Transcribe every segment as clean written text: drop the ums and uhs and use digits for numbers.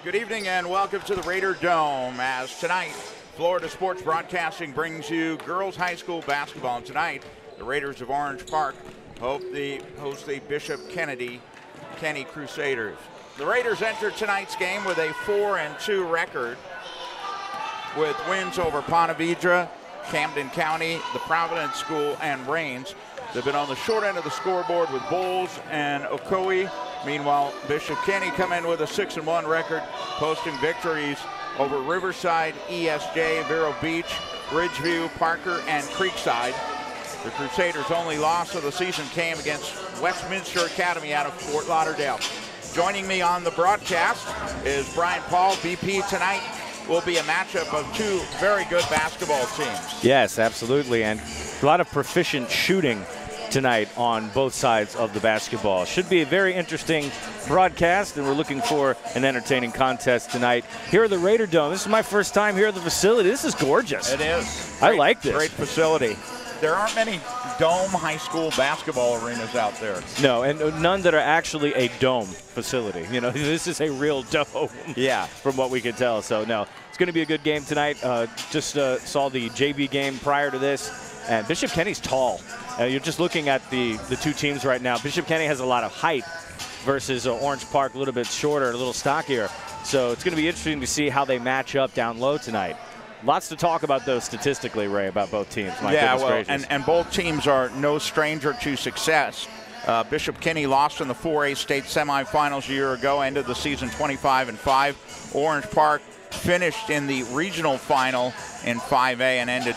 Good evening and welcome to the Raider Dome as tonight Florida Sports Broadcasting brings you girls high school basketball. And tonight the Raiders of Orange Park host the Bishop Kenny Crusaders. The Raiders enter tonight's game with a 4-2 record with wins over Ponte Vedra, Camden County, the Providence School, and Rains. They've been on the short end of the scoreboard with Bowles and Ocoee. Meanwhile, Bishop Kenny come in with a 6-1 record, posting victories over Riverside, ESJ, Vero Beach, Ridgeview, Parker, and Creekside. The Crusaders' only loss of the season came against Westminster Academy out of Fort Lauderdale. Joining me on the broadcast is Brian Paul. BP tonight will be a matchup of two very good basketball teams. Yes, absolutely, and a lot of proficient shooting tonight on both sides of the basketball. Should be a very interesting broadcast, and we're looking for an entertaining contest tonight here at the Raider Dome. This is my first time here at the facility. This is gorgeous. It is. I like this. Great facility. There aren't many dome high school basketball arenas out there. No, and none that are actually a dome facility. You know, this is a real dome. Yeah. From what we can tell. So, no, it's going to be a good game tonight. Just saw the JV game prior to this. And Bishop Kenny's tall. You're just looking at the two teams right now. Bishop Kenny has a lot of height versus Orange Park, a little bit shorter, a little stockier. So it's going to be interesting to see how they match up down low tonight. Lots to talk about, though, statistically, Ray, about both teams. And both teams are no stranger to success. Bishop Kenny lost in the 4A state semifinals a year ago, ended the season 25-5. Orange Park finished in the regional final in 5A and ended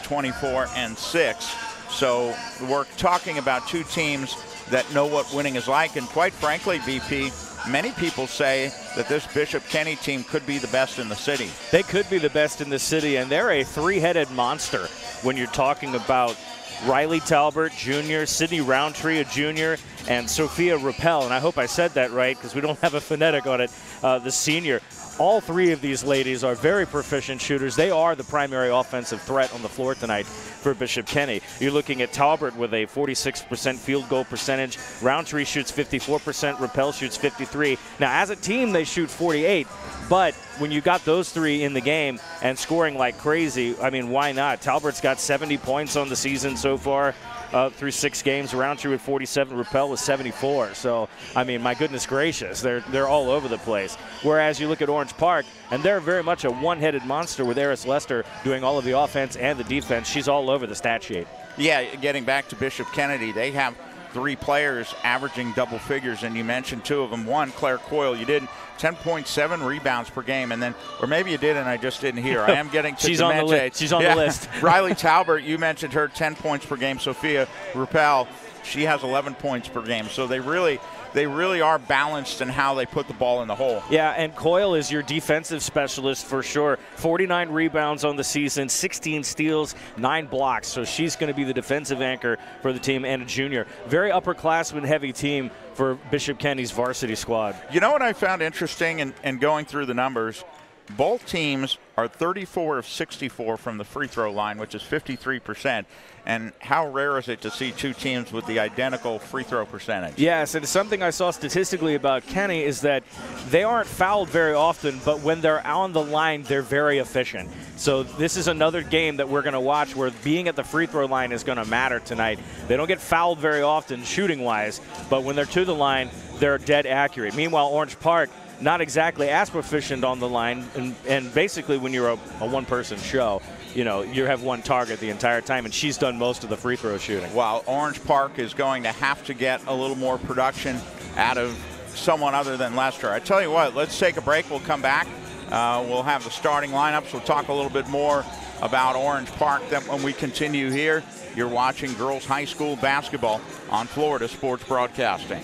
24-6. So we're talking about two teams that know what winning is like, and quite frankly, BP, many people say that this Bishop Kenny team could be the best in the city. They could be the best in the city, and they're a three-headed monster when you're talking about Riley Talbert, Jr., Sydney Roundtree, a junior, and Sophia Rappel. And I hope I said that right because we don't have a phonetic on it, the senior. All three of these ladies are very proficient shooters. They are the primary offensive threat on the floor tonight for Bishop Kenny. You're looking at Talbert with a 46% field goal percentage. Roundtree shoots 54%. Rappel shoots 53%. Now, as a team, they shoot 48%. But when you got those three in the game and scoring like crazy, I mean, why not? Talbert's got 70 points on the season so far. Through 6 games, Roundtree with 47, Rappel with 74. So, I mean, my goodness gracious, they're all over the place. Whereas you look at Orange Park, and they're very much a one-headed monster with Eris Lester doing all of the offense and the defense. She's all over the stat sheet. Yeah, getting back to Bishop Kennedy, they have 3 players averaging double figures, and you mentioned 2 of them. One, Claire Coyle, you didn't. 10.7 rebounds per game, and then, or maybe you did and I just didn't hear. I am getting to She's on the list. She's on the list. Riley Talbert, you mentioned her, 10 points per game. Sophia Rappel, she has 11 points per game. So they really are balanced in how they put the ball in the hole. Yeah, and Coyle is your defensive specialist for sure. 49 rebounds on the season, 16 steals, 9 blocks. So she's going to be the defensive anchor for the team, and a junior. Very upperclassman heavy team for Bishop Kenny's varsity squad. You know what I found interesting in going through the numbers? Both teams are 34 of 64 from the free throw line, which is 53%. And how rare is it to see two teams with the identical free throw percentage? Yes, and something I saw statistically about Kenny is that they aren't fouled very often, but when they're on the line, they're very efficient. So this is another game that we're going to watch where being at the free throw line is going to matter tonight. They don't get fouled very often shooting-wise, but when they're to the line, they're dead accurate. Meanwhile, Orange Park, not exactly as proficient on the line, and basically when you're a one-person show, you know, you have one target the entire time, and she's done most of the free throw shooting. While Orange Park is going to have to get a little more production out of someone other than Lester. I tell you what, let's take a break. We'll come back. We'll have the starting lineups. We'll talk a little bit more about Orange Park then when we continue here. You're watching girls high school basketball on Florida Sports Broadcasting.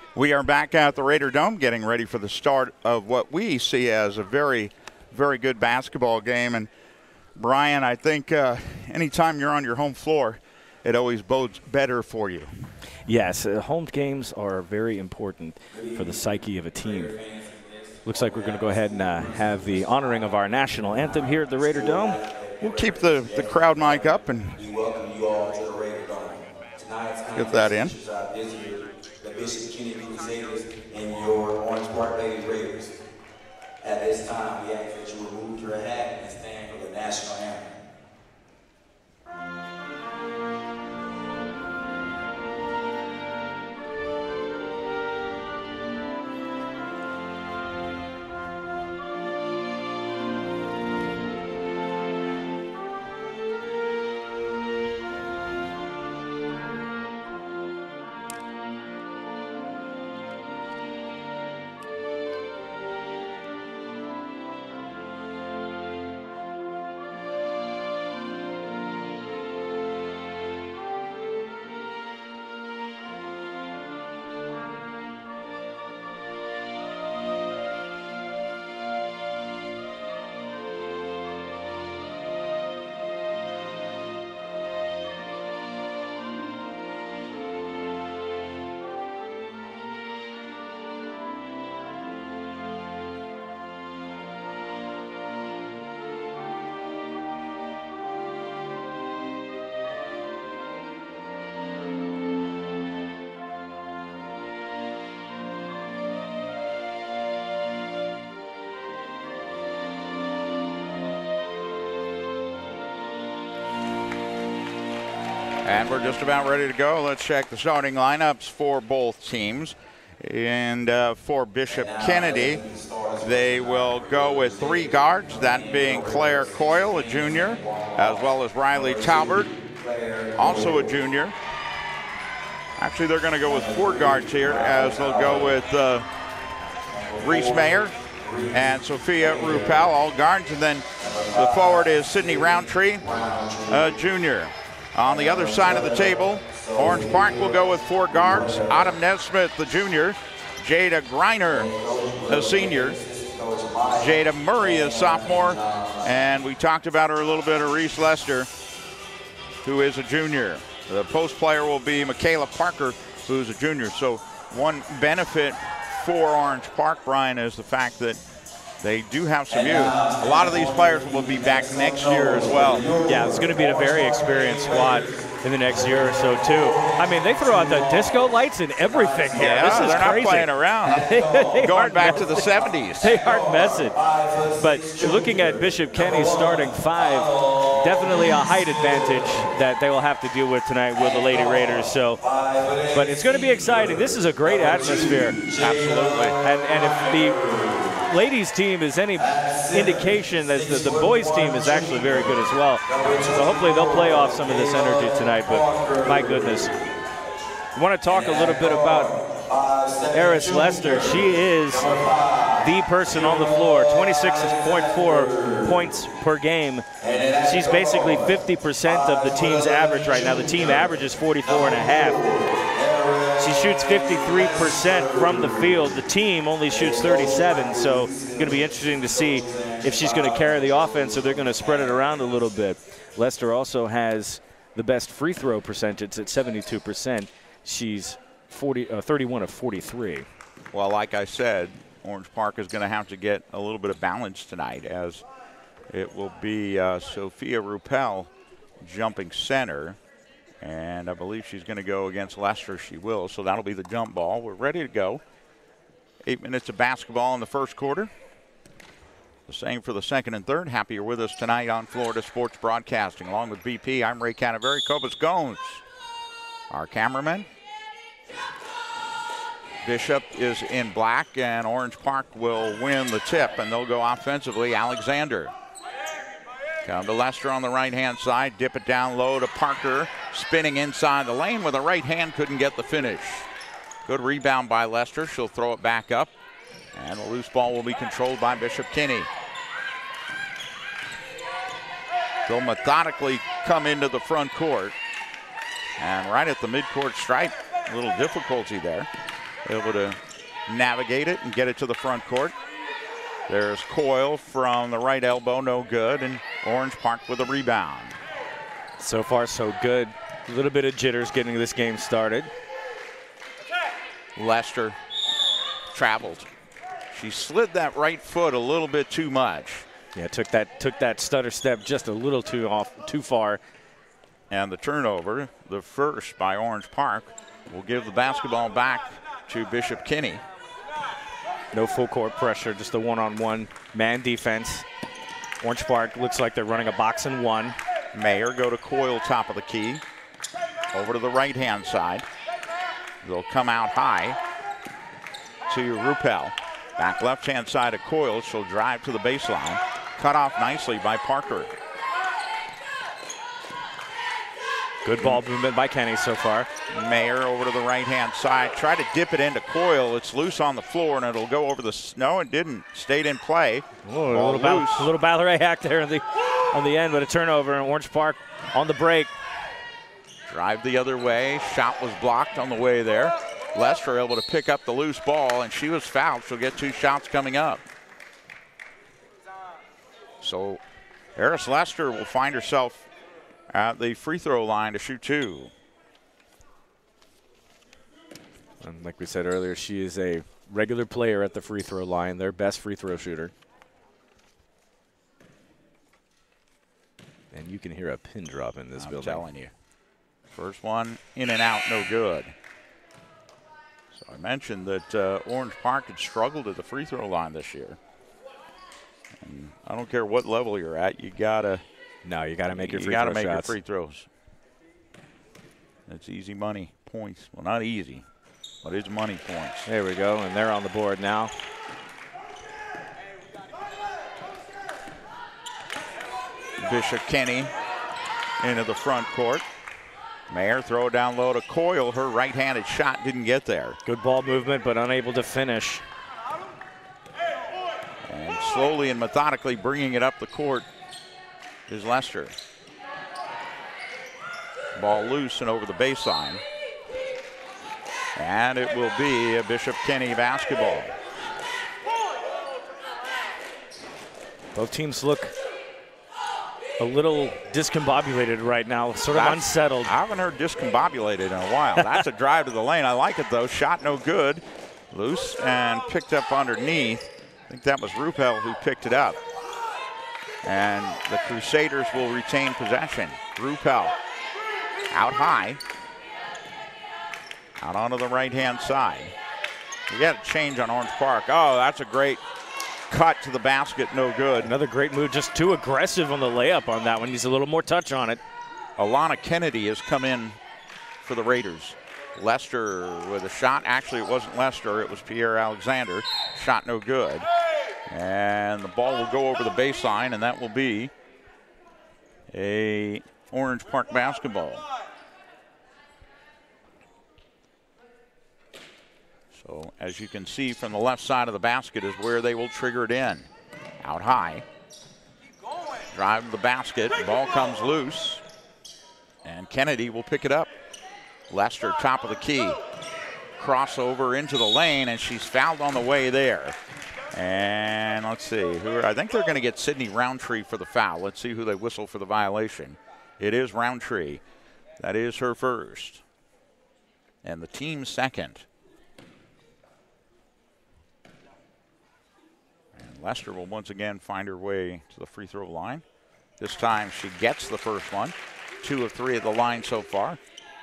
We are back at the Raider Dome getting ready for the start of what we see as a very, very good basketball game. And Brian, I think anytime you're on your home floor, it always bodes better for you. Yes, home games are very important for the psyche of a team. Looks like we're going to go ahead and have the honoring of our national anthem here at the Raider Dome. We'll keep the crowd mic up and We welcome you all to the Raider Dome. Tonight's get that in. The Bishop Kenny Crusaders and your Orange Park Lady Raiders. At this time, we ask that you remove your hat and stand for the national anthem. And we're just about ready to go. Let's check the starting lineups for both teams. And for Bishop Kennedy, they will go with 3 guards, that being Claire Coyle, a junior, as well as Riley Talbert, also a junior. Actually, they're going to go with 4 guards here, as they'll go with Reese Mayer and Sophia Ruppel, all guards. And then the forward is Sydney Roundtree, a junior. On the other side of the table, Orange Park will go with 4 guards. Autumn Nesmith, the junior. Jada Greiner, a senior. Jada Murray, a sophomore. And we talked about her a little bit, Reese Lester, who is a junior. The post player will be Michaela Parker, who's a junior. So one benefit for Orange Park, Brian, is the fact that they do have some youth. A lot of these players will be back next year as well. Yeah, it's going to be a very experienced squad in the next year or so, too. I mean, they throw out the disco lights and everything here. Yeah, this is they're crazy. Not playing around. They Going back to the 70s. They aren't messing. But looking at Bishop Kenny's starting 5, definitely a height advantage that they will have to deal with tonight with the Lady Raiders. So, but it's going to be exciting. This is a great atmosphere. Absolutely. And if the ladies team is any indication that the boys team is actually very good as well. So hopefully they'll play off some of this energy tonight, but my goodness. I want to talk a little bit about Eris Lester. She is the person on the floor, 26.4 points per game. She's basically 50% of the team's average right now. The team average is 44.5. She shoots 53% from the field. The team only shoots 37, so it's going to be interesting to see if she's going to carry the offense or they're going to spread it around a little bit. Lester also has the best free throw percentage at 72%. She's 31 of 43. Well, like I said, Orange Park is going to have to get a little bit of balance tonight, as it will be Sophia Ruppel jumping center. And I believe she's going to go against Lester. She will. So that'll be the jump ball. We're ready to go. 8 minutes of basketball in the first quarter. The same for the second and third. Happy you're with us tonight on Florida Sports Broadcasting. Along with BP, I'm Ray Canaveri. Cobus Gomes, our cameraman. Bishop is in black, and Orange Park will win the tip, and they'll go offensively. Alexander. Come to Lester on the right-hand side. Dip it down low to Parker. Spinning inside the lane with a right hand. Couldn't get the finish. Good rebound by Lester. She'll throw it back up. And the loose ball will be controlled by Bishop Kinney. They'll methodically come into the front court. And right at the midcourt stripe, a little difficulty there. able to navigate it and get it to the front court. There's Coyle from the right elbow, no good, and Orange Park with a rebound. So far, so good. A little bit of jitters getting this game started. Lester traveled. She slid that right foot a little bit too much. Yeah, took that stutter step just a little too far. And the turnover, the first by Orange Park, will give the basketball back to Bishop Kinney. No full court pressure, just a one-on-one man defense. Orange Park looks like they're running a box and one. Mayer go to Coyle, top of the key. Over to the right-hand side. They'll come out high to Ruppel. Back left-hand side of Coyle. She'll drive to the baseline. Cut off nicely by Parker. Good ball movement by Kenny so far. Mayer over to the right-hand side. Try to dip it into Coyle. It's loose on the floor, and it'll go over the snow. It didn't. Stayed in play. Oh, a little ballet hack there on the end, but a turnover, and Orange Park on the break. Drive the other way. Shot was blocked on the way there. Lester able to pick up the loose ball, and she was fouled. She'll get 2 shots coming up. So Eris Lester will find herself at the free throw line to shoot 2. And like we said earlier, she is a regular player at the free throw line, their best free throw shooter. And you can hear a pin drop in this building. I'm telling you. First one in and out, no good. So I mentioned that Orange Park had struggled at the free throw line this year. And I don't care what level you're at, you gotta make your free throw shots. You gotta make your free throws. That's easy money points. Well, not easy, but it's money points. There we go, and they're on the board now. Bishop Kinney into the front court. Mayer throw it down low to Coyle. Her right-handed shot didn't get there. Good ball movement, but unable to finish. And slowly and methodically bringing it up the court is Lester. Ball loose and over the baseline. And it will be a Bishop Kinney basketball. Both teams look a little discombobulated right now, sort of unsettled. I haven't heard discombobulated in a while. That's a drive to the lane. I like it, though. Shot no good. Loose and picked up underneath. I think that was Ruppel who picked it up. And the Crusaders will retain possession. Ruppel out high. Out onto the right-hand side. You got to change on Orange Park. Oh, that's a great cut to the basket, no good. Another great move, just too aggressive on the layup on that one. Needs a little more touch on it. Alana Kennedy has come in for the Raiders. Lester with a shot. Actually, it wasn't Lester, it was Pierre Alexander. Shot no good. And the ball will go over the baseline, and that will be a Orange Park basketball. So as you can see from the left side of the basket is where they will trigger it in. Out high. Drive to the basket. The ball comes loose. And Kennedy will pick it up. Lester, top of the key. Crossover into the lane, and she's fouled on the way there. And let's see. I think they're going to get Sydney Roundtree for the foul. Let's see who they whistle for the violation. It is Roundtree. That is her first. And the team's second. Lester will once again find her way to the free throw line. This time she gets the first one. 2 of 3 at the line so far.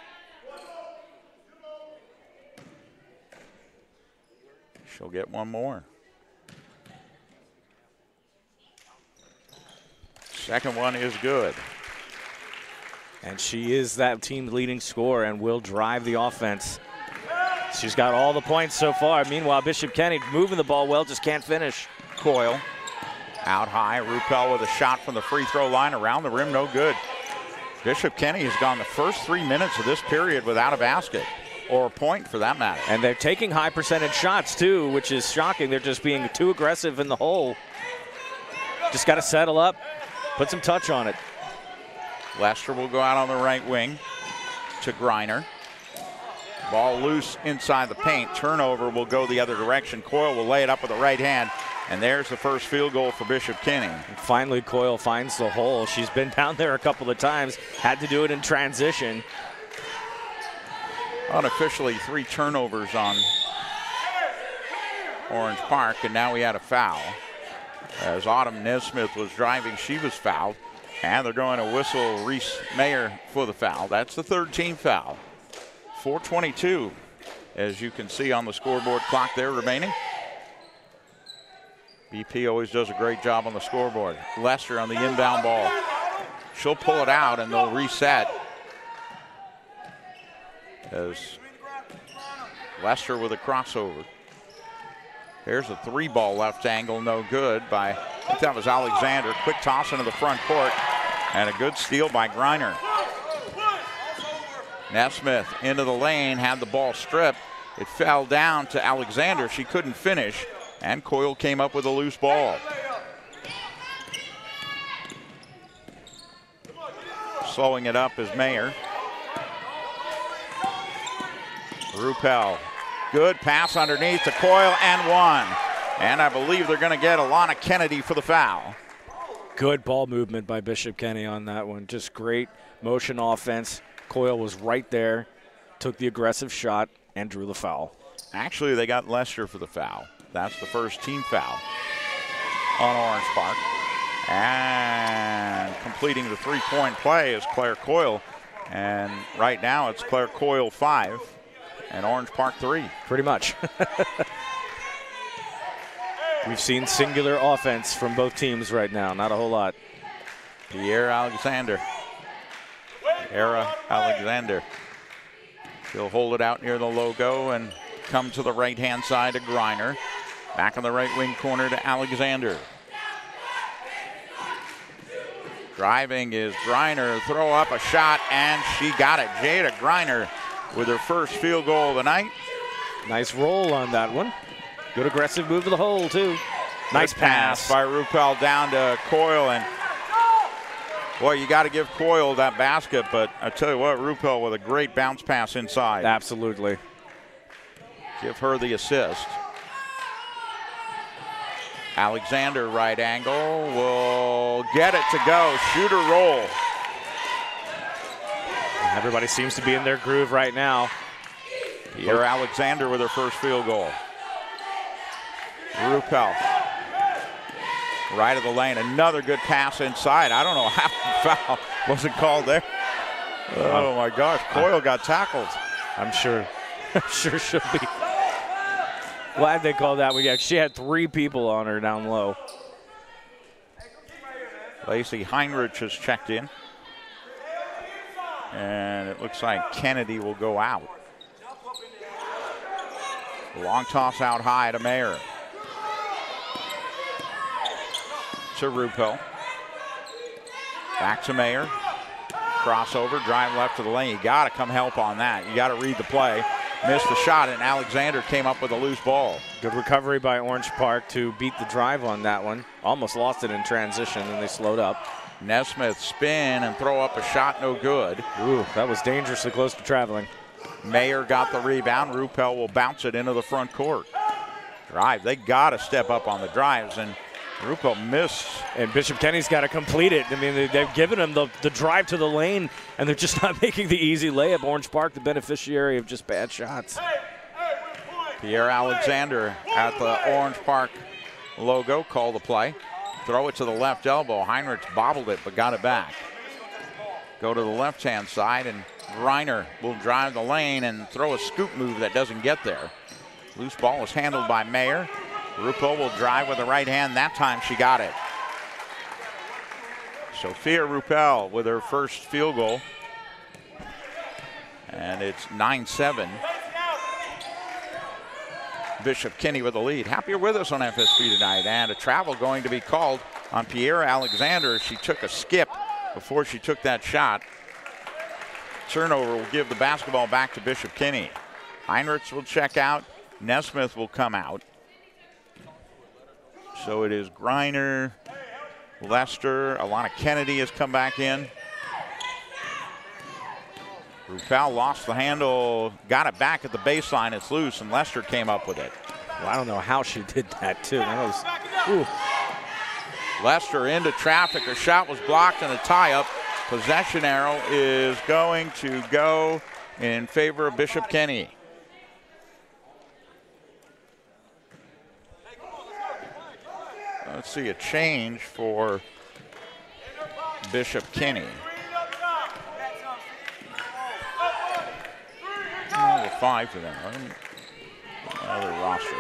She'll get one more. Second one is good. And she is that team's leading scorer and will drive the offense. She's got all the points so far. Meanwhile, Bishop Kinney moving the ball well, just can't finish. Coyle out high. Ruppel with a shot from the free throw line around the rim, no good. Bishop Kinney has gone the first 3 minutes of this period without a basket, or a point for that matter. And they're taking high percentage shots too, which is shocking. They're just being too aggressive in the hole. Just got to settle up, put some touch on it. Lester will go out on the right wing to Griner. Ball loose inside the paint. Turnover will go the other direction. Coyle will lay it up with the right hand. And there's the first field goal for Bishop Kenny. And finally, Coyle finds the hole. She's been down there a couple of times. Had to do it in transition. Unofficially 3 turnovers on Orange Park. And now we had a foul. As Autumn Nesmith was driving, she was fouled. And they're going to whistle Reese Mayer for the foul. That's the 3rd team foul. 4:22, as you can see on the scoreboard clock there remaining. BP always does a great job on the scoreboard. Lester on the inbound ball. She'll pull it out and they'll reset. As Lester with a crossover. Here's a 3-ball left angle, no good by, I think that was Alexander. Quick toss into the front court and a good steal by Griner. Nesmith into the lane, had the ball stripped. It fell down to Alexander. She couldn't finish, and Coyle came up with a loose ball. Slowing it up is Mayer. Ruppel, good pass underneath to Coyle and 1. And I believe they're going to get Alana Kennedy for the foul. Good ball movement by Bishop Kenny on that one. Just great motion offense. Coyle was right there, took the aggressive shot, and drew the foul. Actually, they got Lester for the foul. That's the first team foul on Orange Park. And completing the 3-point play is Claire Coyle. And right now it's Claire Coyle 5 and Orange Park 3. Pretty much. We've seen singular offense from both teams right now. Not a whole lot. Pierre Alexander. Alexander. She'll hold it out near the logo and come to the right-hand side to Griner. Back in the right wing corner to Alexander. Driving is Griner. Throw up a shot, and she got it. Jada Griner with her first field goal of the night. Nice roll on that one. Good aggressive move to the hole, too. Nice pass by Ruppel down to Coyle, and boy, you got to give Coyle that basket, but I tell you what, Ruppel with a great bounce pass inside. Absolutely. Give her the assist. Alexander, right angle, will get it to go. Shooter roll. Everybody seems to be in their groove right now. Pierre Alexander with her first field goal. Ruppel. Right of the lane, another good pass inside. I don't know how the foul wasn't called there. Oh my gosh, Coyle got tackled. I'm sure she'll be glad they called that one. She had 3 people on her down low. Lacey Heinrich has checked in. And it looks like Kennedy will go out. Long toss out high to Mayer. To Ruppel. Back to Mayer. Crossover, drive left to the lane. You got to come help on that. You got to read the play. Missed the shot, and Alexander came up with a loose ball. Good recovery by Orange Park to beat the drive on that one. Almost lost it in transition, and they slowed up. Nesmith spin and throw up a shot, no good. Ooh, that was dangerously close to traveling. Mayer got the rebound. Ruppel will bounce it into the front court. Drive, they got to step up on the drives, and Ruppel missed. And Bishop Kenny's got to complete it. I mean, they've given him the drive to the lane, and they're just not making the easy layup. Orange Park, the beneficiary of just bad shots. Pierre Alexander at the Orange Park logo, call the play. Throw it to the left elbow. Heinrich bobbled it, but got it back. Go to the left-hand side, and Griner will drive the lane and throw a scoop move that doesn't get there. Loose ball is handled by Mayer. Ruppel will drive with the right hand. That time she got it. Sophia Ruppel with her first field goal. And it's 9-7. Bishop Kenny with the lead. Happy you're with us on FSB tonight. And a travel going to be called on Pierre Alexander. She took a skip before she took that shot. Turnover will give the basketball back to Bishop Kenny. Heinrichs will check out. Nesmith will come out. So it is Griner, Lester, Alana Kennedy has come back in. Ruppel lost the handle, got it back at the baseline. It's loose, and Lester came up with it. Well, I don't know how she did that, too. That was, ooh. Lester into traffic. Her shot was blocked and a tie-up. Possession arrow is going to go in favor of Bishop Kenny. Let's see a change for Bishop Kenny. Oh, 5 for them. Another roster.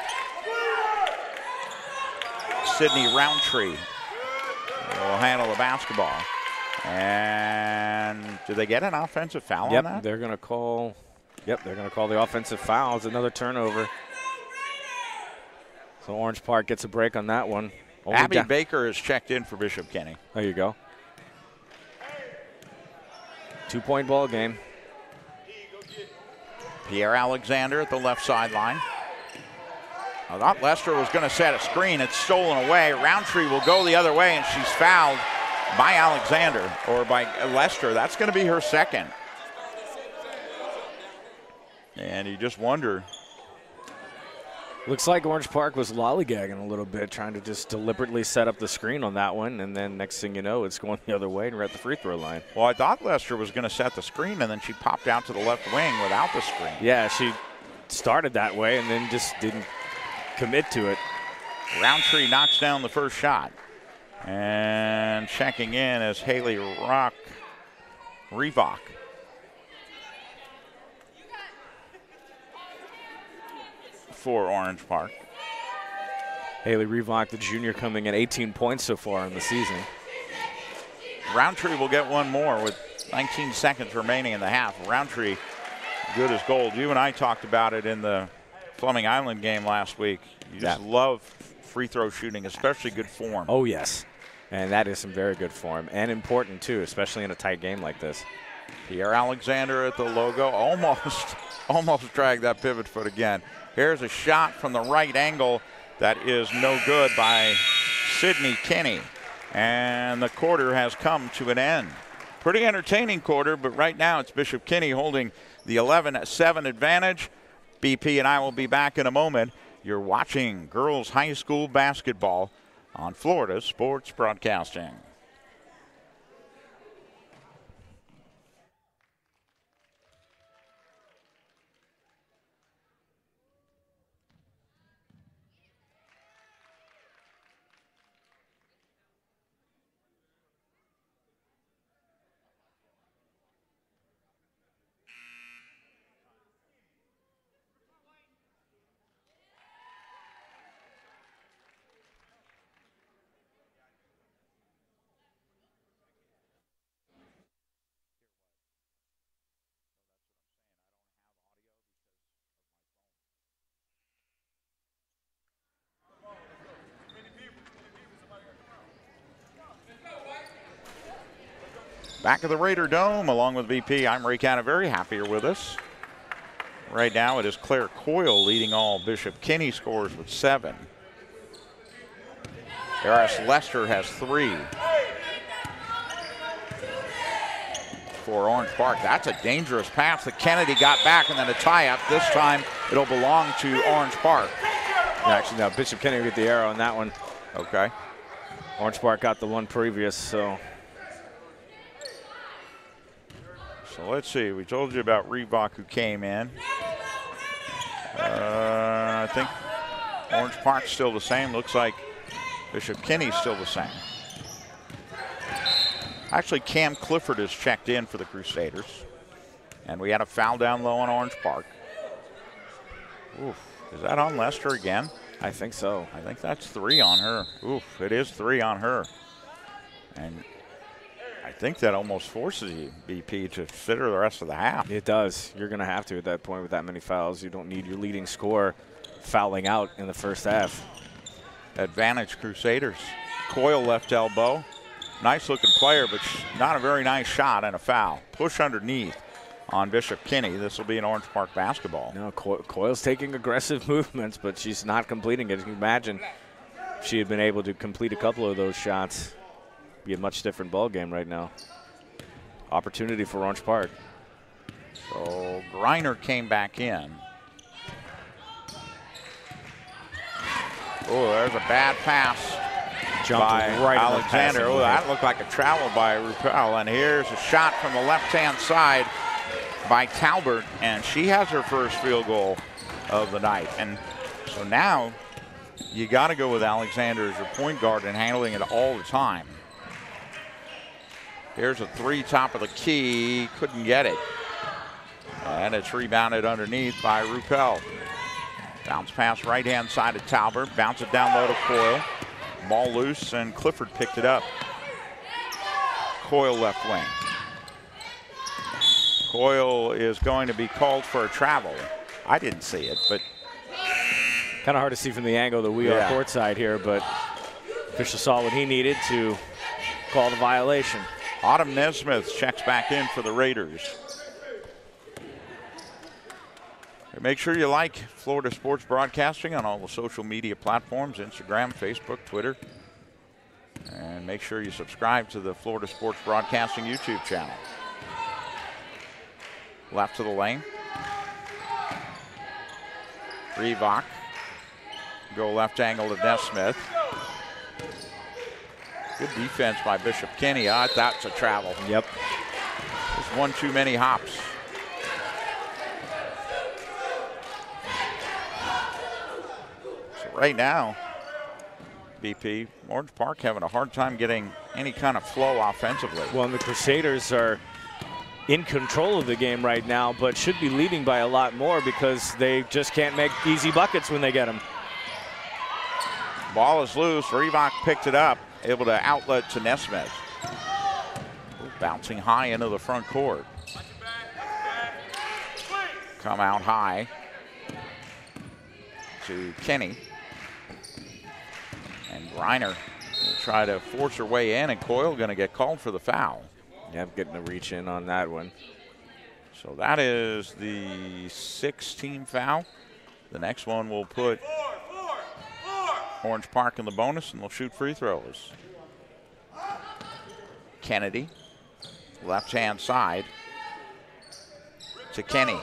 Sydney Roundtree will handle the basketball. And do they get an offensive foul on that? They're going to call. Yep, they're going to call the offensive foul. It's another turnover. So Orange Park gets a break on that one. Abby Baker is checked in for Bishop Kenny. There you go. 2-point ball game. Pierre Alexander at the left sideline. I thought Lester was going to set a screen. It's stolen away. Roundtree will go the other way, and she's fouled by Alexander, or by Lester. That's going to be her second. And you just wonder. Looks like Orange Park was lollygagging a little bit, trying to just deliberately set up the screen on that one, and then next thing you know, it's going the other way, and we're at the free throw line. Well, I thought Lester was going to set the screen, and then she popped out to the left wing without the screen. Yeah, she started that way and then just didn't commit to it. Roundtree knocks down the first shot. And checking in is Haley Rivak. For Orange Park. Haley Rivak, the junior, coming in 18 points so far in the season. Roundtree will get one more with 19 seconds remaining in the half. Roundtree, good as gold. You and I talked about it in the Fleming Island game last week. You just love free throw shooting, especially good form. Oh, yes. And that is some very good form, and important, too, especially in a tight game like this. Pierre Alexander at the logo. Almost dragged that pivot foot again. Here's a shot from the right angle that is no good by Sydney Kenny. And the quarter has come to an end. Pretty entertaining quarter, but right now it's Bishop Kenny holding the 11-7 advantage. BP and I will be back in a moment. You're watching girls high school basketball on Florida Sports Broadcasting. Back at the Raider Dome, along with VP, I'm Ray Canaveri. Happy you're with us. Right now it is Claire Coyle leading all Bishop Kenny scores with 7. Eris Lester has 3. For Orange Park, that's a dangerous pass that Kennedy got back, and then a tie-up. This time it'll belong to Orange Park. Actually, no, Bishop Kenny will get the arrow on that one. Okay. Orange Park got the one previous, so. So let's see. We told you about Reebok who came in. I think Orange Park's still the same. Looks like Bishop Kenny's still the same. Actually, Cam Clifford is checked in for the Crusaders. And we had a foul down low on Orange Park. Oof. Is that on Lester again? I think so. I think that's 3 on her. Oof, it is 3 on her. And I think that almost forces you, BP, to sit her the rest of the half. It does. You're going to have to at that point with that many fouls. You don't need your leading scorer fouling out in the first half. Advantage Crusaders. Coyle left elbow. Nice looking player, but not a very nice shot and a foul. Push underneath on Bishop Kenny. This will be an Orange Park basketball. No, Coyle's taking aggressive movements, but she's not completing it. You can imagine if she had been able to complete a couple of those shots. Be a much different ball game right now. Opportunity for Orange Park. So Griner came back in. Oh, there's a bad pass by right Alexander. Oh, that looked like a travel by Ruppel. And here's a shot from the left-hand side by Talbert, and she has her first field goal of the night. And so now you got to go with Alexander as your point guard and handling it all the time. Here's a three, top of the key, couldn't get it. And it's rebounded underneath by Ruppel. Bounce pass right-hand side of Talbert, bounce it down low to Coyle. Ball loose, and Clifford picked it up. Coyle left wing. Coyle is going to be called for a travel. I didn't see it, but kind of hard to see from the angle that we are courtside here, but official saw what he needed to call the violation. Autumn Nesmith checks back in for the Raiders. Make sure you like Florida Sports Broadcasting on all the social media platforms, Instagram, Facebook, Twitter. And make sure you subscribe to the Florida Sports Broadcasting YouTube channel. Left to the lane. Rivak. Go left angle to Nesmith. Good defense by Bishop Kenny. That's a travel. Yep. There's one too many hops. So right now, BP, Orange Park having a hard time getting any kind of flow offensively. Well, and the Crusaders are in control of the game right now, but should be leading by a lot more because they just can't make easy buckets when they get them. Ball is loose. Rivak picked it up, able to outlet to Nesmith. Bouncing high into the front court. Come out high to Kenny. And Griner will try to force her way in, and Coyle going to get called for the foul. Yep, getting a reach in on that one. So that is the 6th team foul. The next one will put Orange Park in the bonus, and they'll shoot free throws. Kennedy, left-hand side to Kenny.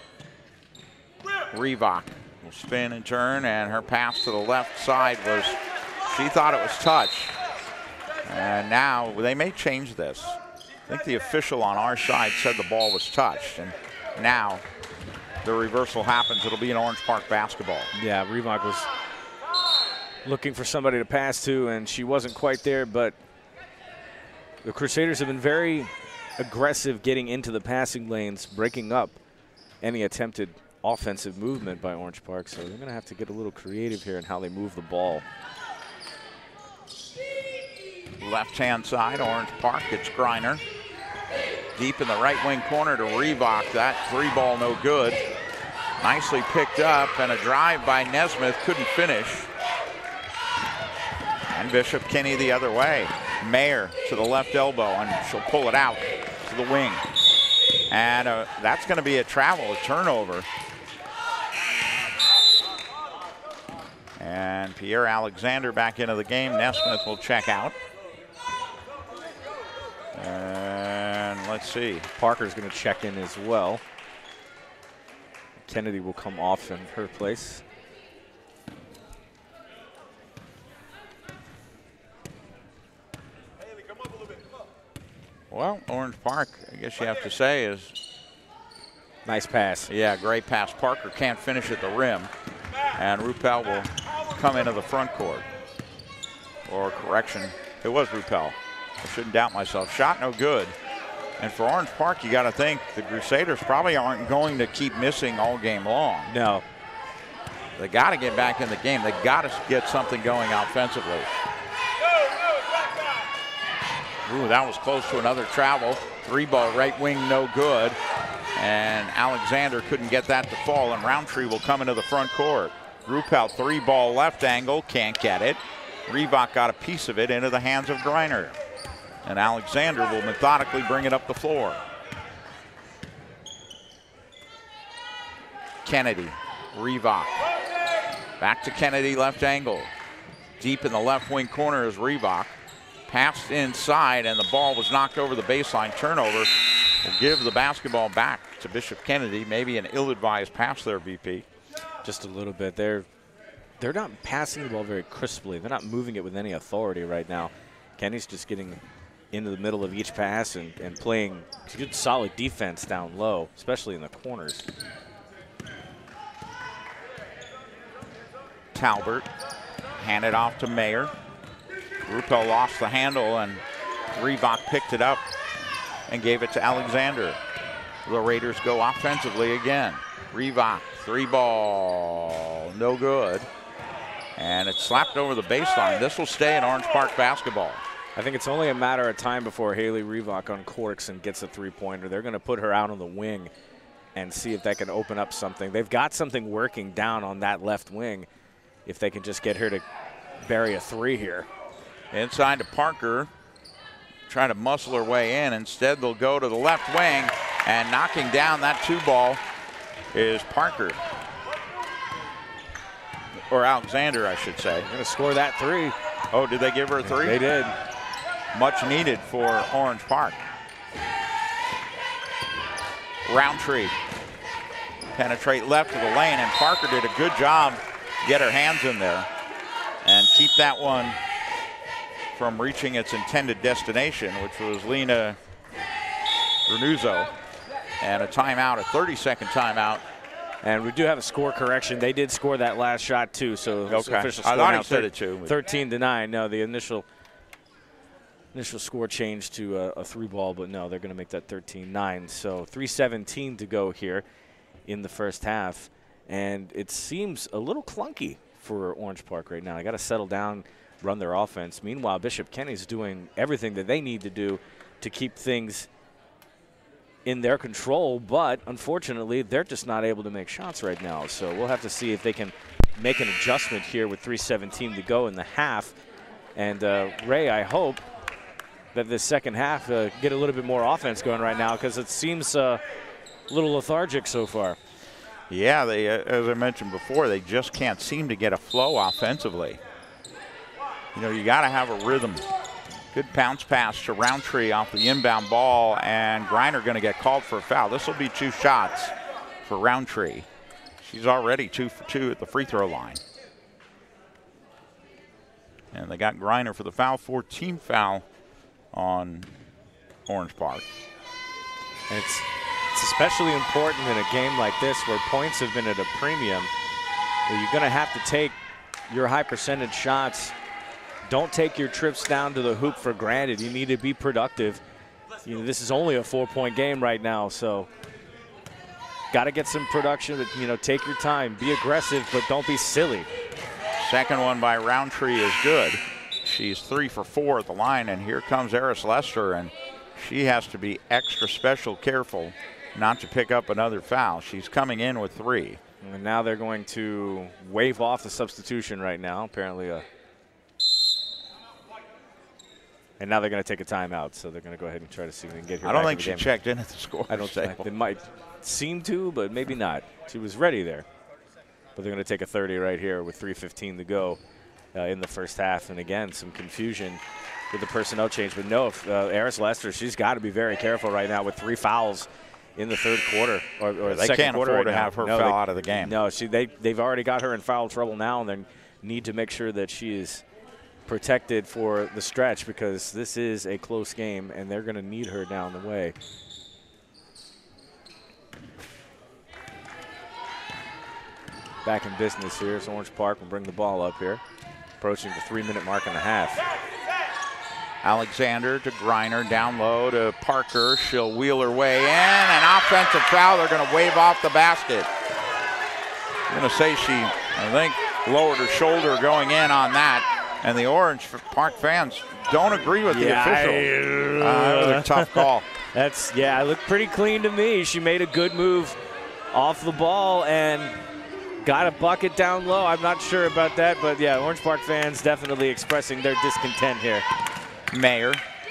Rivak will spin and turn, and her pass to the left side was, she thought it was touch. And now they may change this. I think the official on our side said the ball was touched, and now the reversal happens. It'll be an Orange Park basketball. Yeah, Rivak was looking for somebody to pass to, and she wasn't quite there, but the Crusaders have been very aggressive getting into the passing lanes, breaking up any attempted offensive movement by Orange Park, so they're going to have to get a little creative here in how they move the ball. Left-hand side, Orange Park, it's Griner. Deep in the right wing corner to Rivak. That three ball no good. Nicely picked up, and a drive by Nesmith, couldn't finish. And Bishop Kenny the other way. Mayer to the left elbow, and she'll pull it out to the wing. And that's going to be a travel, a turnover. And Pierre Alexander back into the game. Nesmith will check out. And let's see. Parker's going to check in as well. Kennedy will come off in her place. Well, Orange Park, I guess you have to say, is... Nice pass. Yeah, great pass. Parker can't finish at the rim. And Ruppel will come into the front court. Or correction, it was Ruppel. I shouldn't doubt myself. Shot no good. And for Orange Park, you got to think the Crusaders probably aren't going to keep missing all game long. No. They got to get back in the game. They got to get something going offensively. Ooh, that was close to another travel. Three ball right wing, no good. And Alexander couldn't get that to fall, and Roundtree will come into the front court. Ruppel, three ball left angle, can't get it. Rivak got a piece of it into the hands of Griner. And Alexander will methodically bring it up the floor. Kennedy, Rivak. Back to Kennedy, left angle. Deep in the left wing corner is Rivak. Passed inside, and the ball was knocked over the baseline. Turnover will give the basketball back to Bishop Kennedy. Maybe an ill-advised pass there, VP. Just a little bit. They're not passing the ball very crisply. They're not moving it with any authority right now. Kenny's just getting into the middle of each pass and playing good, solid defense down low, especially in the corners. Talbert handed off to Mayer. Ruppel lost the handle, and Rivak picked it up and gave it to Alexander. The Raiders go offensively again. Rivak, 3-ball, no good. And it's slapped over the baseline. This will stay in Orange Park basketball. I think it's only a matter of time before Haley Rivak uncorks and gets a three-pointer. They're going to put her out on the wing and see if that can open up something. They've got something working down on that left wing if they can just get her to bury a three here. Inside to Parker, trying to muscle her way in. Instead, they'll go to the left wing, and knocking down that 2-ball is Parker. Or Alexander, I should say. They're going to score that three. Oh, did they give her a three? They did. Much needed for Orange Park. Roundtree penetrate left to the lane, and Parker did a good job to get her hands in there and keep that one from reaching its intended destination, which was Lena Renuzzo. And a timeout, a 30-second timeout. And we do have a score correction. They did score that last shot too, so okay. Official score I thought now he said it too. 13-9. No, the initial score changed to a 3-ball, but no, they're going to make that 13-9. So 3:17 to go here in the first half, and it seems a little clunky for Orange Park right now. They got to settle down, run their offense. Meanwhile, Bishop Kenny's doing everything that they need to do to keep things in their control, but unfortunately, they're just not able to make shots right now. So we'll have to see if they can make an adjustment here with 3:17 to go in the half. And Ray, I hope that this second half get a little bit more offense going right now, because it seems a little lethargic so far. Yeah, they, as I mentioned before, they just can't seem to get a flow offensively. You know, you got to have a rhythm. Good bounce pass to Roundtree off the inbound ball, and Griner going to get called for a foul. This will be 2 shots for Roundtree. She's already 2 for 2 at the free throw line. And they got Griner for the foul, 14th foul on Orange Park. And it's especially important in a game like this where points have been at a premium. Where you're going to have to take your high percentage shots. Don't take your trips down to the hoop for granted. You need to be productive. You know, this is only a 4-point game right now, so got to get some production. But, you know, take your time, be aggressive, but don't be silly. Second one by Roundtree is good. She's 3 for 4 at the line, and here comes Eris Lester, and she has to be extra special careful not to pick up another foul. She's coming in with 3. And now they're going to wave off the substitution right now. Apparently and now they're going to take a timeout, so they're going to go ahead and try to see if they can get here. I don't think she checked in at the score. I don't think they might seem to, but maybe not. She was ready there. But they're going to take a 30 right here with 3:15 to go in the first half. And again, some confusion with the personnel change. But no, Eris Lester, she's got to be very careful right now with 3 fouls in the third quarter or they second can't quarter afford right to now. have her foul out of the game. No, they've already got her in foul trouble now, and they need to make sure that she is protected for the stretch, because this is a close game and they're going to need her down the way. Back in business here, so Orange Park will bring the ball up here, approaching the 3-minute mark and a half. Alexander to Griner, down low to Parker. She'll wheel her way in. An offensive foul. They're going to wave off the basket. I'm going to say she, I think, lowered her shoulder going in on that. And the Orange Park fans don't agree with the official. That was a tough call. It looked pretty clean to me. She made a good move off the ball and got a bucket down low. I'm not sure about that, but yeah, Orange Park fans definitely expressing their discontent here. Mayer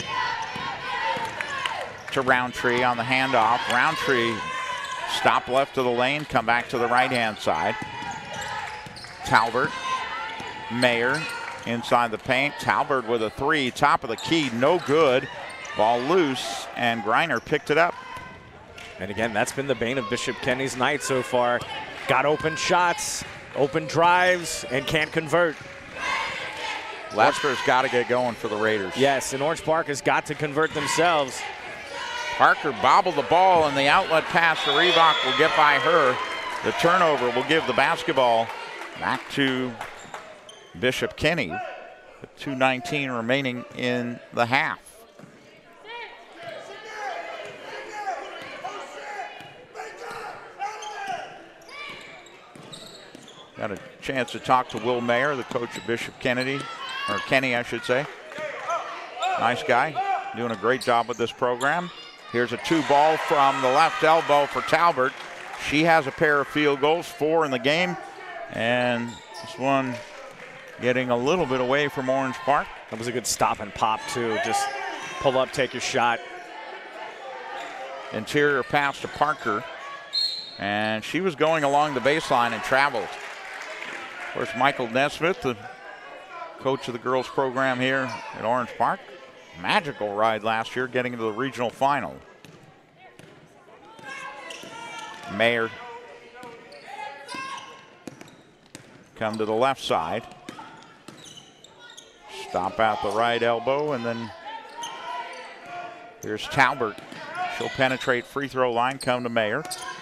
to Roundtree on the handoff. Roundtree stop left of the lane, come back to the right-hand side. Talbert, Mayer inside the paint. Talbert with a 3, top of the key, no good. Ball loose, and Griner picked it up. And again, that's been the bane of Bishop Kenny's night so far. Got open shots, open drives, and can't convert. Lester's got to get going for the Raiders. Yes, and Orange Park has got to convert themselves. Parker bobbled the ball, and the outlet pass to Reebok will get by her. The turnover will give the basketball back to Bishop Kenny. With 2:19 remaining in the half. Got a chance to talk to Will Mayer, the coach of Bishop Kenny, I should say. Nice guy, doing a great job with this program. Here's a 2-ball from the left elbow for Talbert. She has a pair of field goals, 4 in the game, and this one getting a little bit away from Orange Park. That was a good stop and pop too. Just pull up, take your shot. Interior pass to Parker, and she was going along the baseline and traveled. Of course, Michael Nesmith, the coach of the girls program here at Orange Park. Magical ride last year, getting into the regional final. Mayer come to the left side. Stop out the right elbow, and then here's Talbert. She'll penetrate free throw line, come to Mayer.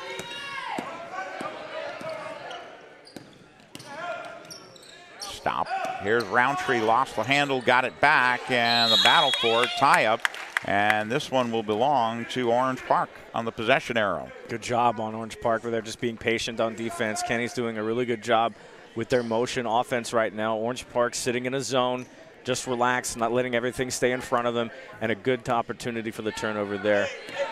Stop. Here's Roundtree, lost the handle, got it back, and the battle for it, tie up. And this one will belong to Orange Park on the possession arrow. Good job on Orange Park where they're just being patient on defense. Kenny's doing a really good job with their motion offense right now. Orange Park sitting in a zone, just relaxed, not letting everything stay in front of them, and a good opportunity for the turnover there.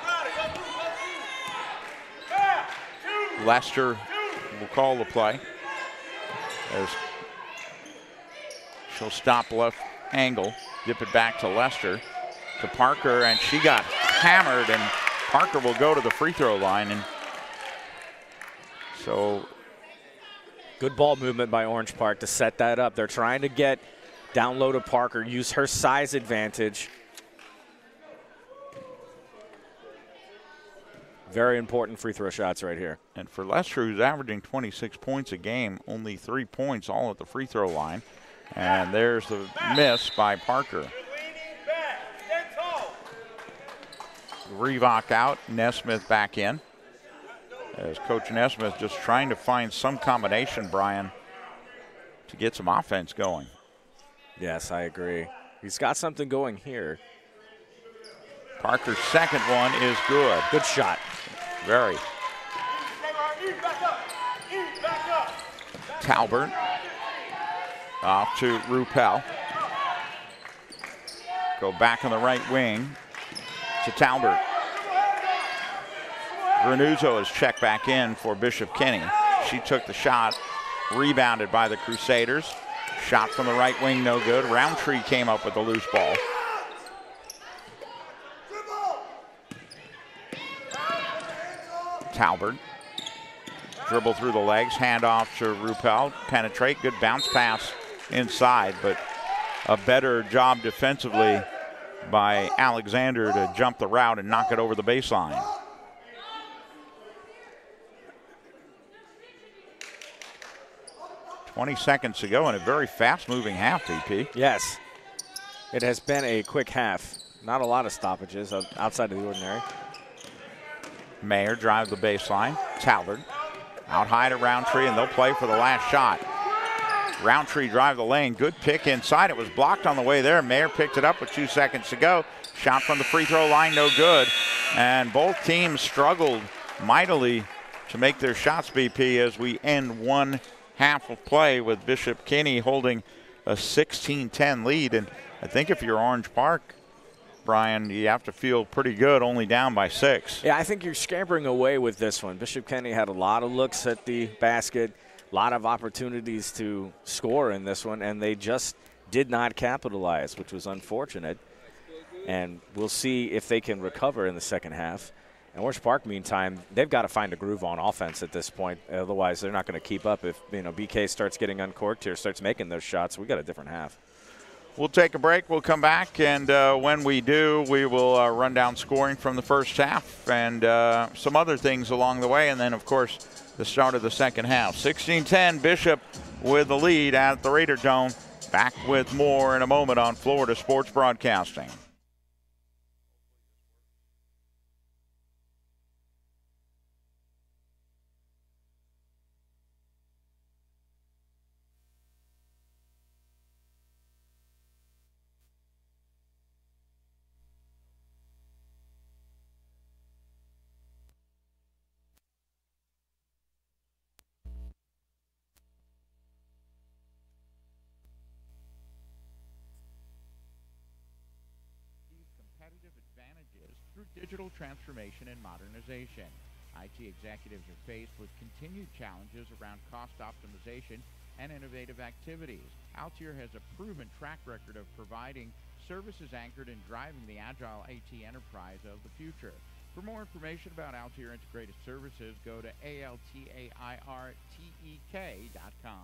Lester will call the play. As she'll stop left angle, dip it back to Lester, to Parker, and she got hammered, and Parker will go to the free throw line. And so good ball movement by Orange Park to set that up. They're trying to get down low to Parker, use her size advantage. Very important free throw shots right here. And for Lester, who's averaging 26 points a game, only 3 points all at the free throw line. And there's the miss by Parker. Reebok out, Nesmith back in. As Coach Nesmith just trying to find some combination, Brian, to get some offense going. Yes, I agree. He's got something going here. Parker's second one is good. Good shot. Very. Talbert off to Ruppel. Go back on the right wing to Talbert. Renuzzo is checked back in for Bishop Kenny. She took the shot, rebounded by the Crusaders. Shot from the right wing, no good. Roundtree came up with the loose ball. Talbert. Dribble through the legs, hand off to Ruppel. Penetrate, good bounce pass inside, but a better job defensively by Alexander to jump the route and knock it over the baseline. "20 seconds to go in a very fast-moving half, VP. Yes, it has been a quick half. Not a lot of stoppages outside of the ordinary. Mayer drives the baseline. Talbert out high to Roundtree, and they'll play for the last shot. Roundtree drive the lane. Good pick inside. It was blocked on the way there. Mayer picked it up with 2 seconds to go. Shot from the free throw line, no good. And both teams struggled mightily to make their shots, BP, as we end one half of play with Bishop Kenny holding a 16-10 lead. And I think if you're Orange Park, Brian, you have to feel pretty good, only down by 6. Yeah, I think you're scampering away with this one. Bishop Kenny had a lot of looks at the basket, a lot of opportunities to score in this one, and they just did not capitalize, which was unfortunate. And we'll see if they can recover in the second half. And Orange Park, meantime, they've got to find a groove on offense at this point. Otherwise, they're not going to keep up. If BK starts getting uncorked here, starts making those shots, we got a different half. We'll take a break. We'll come back, and when we do, we will run down scoring from the first half and some other things along the way, and then, of course, the start of the second half. 16-10, Bishop with the lead at the Raider Dome. Back with more in a moment on Florida Sports Broadcasting. Digital transformation and modernization. IT executives are faced with continued challenges around cost optimization and innovative activities. Altier has a proven track record of providing services anchored in driving the agile IT enterprise of the future. For more information about Altier Integrated Services, go to ALTAIRTEK.com.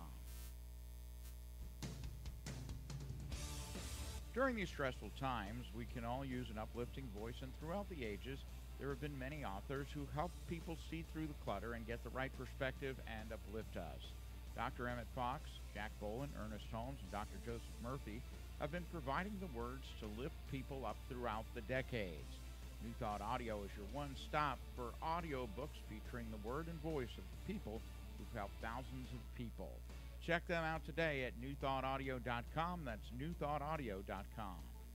During these stressful times, we can all use an uplifting voice, and throughout the ages, there have been many authors who help people see through the clutter and get the right perspective and uplift us. Dr. Emmett Fox, Jack Boland, Ernest Holmes, and Dr. Joseph Murphy have been providing the words to lift people up throughout the decades. New Thought Audio is your one-stop for audio books featuring the word and voice of the people who've helped thousands of people. Check them out today at newthoughtaudio.com. That's newthoughtaudio.com.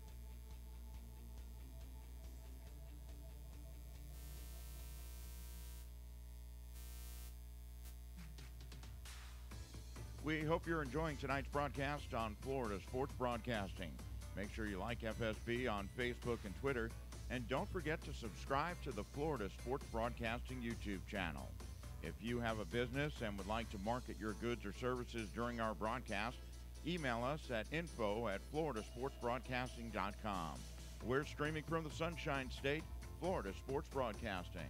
We hope you're enjoying tonight's broadcast on Florida Sports Broadcasting. Make sure you like FSB on Facebook and Twitter, and don't forget to subscribe to the Florida Sports Broadcasting YouTube channel. If you have a business and would like to market your goods or services during our broadcast, email us at info@floridasportsbroadcasting.com. We're streaming from the Sunshine State, Florida Sports Broadcasting.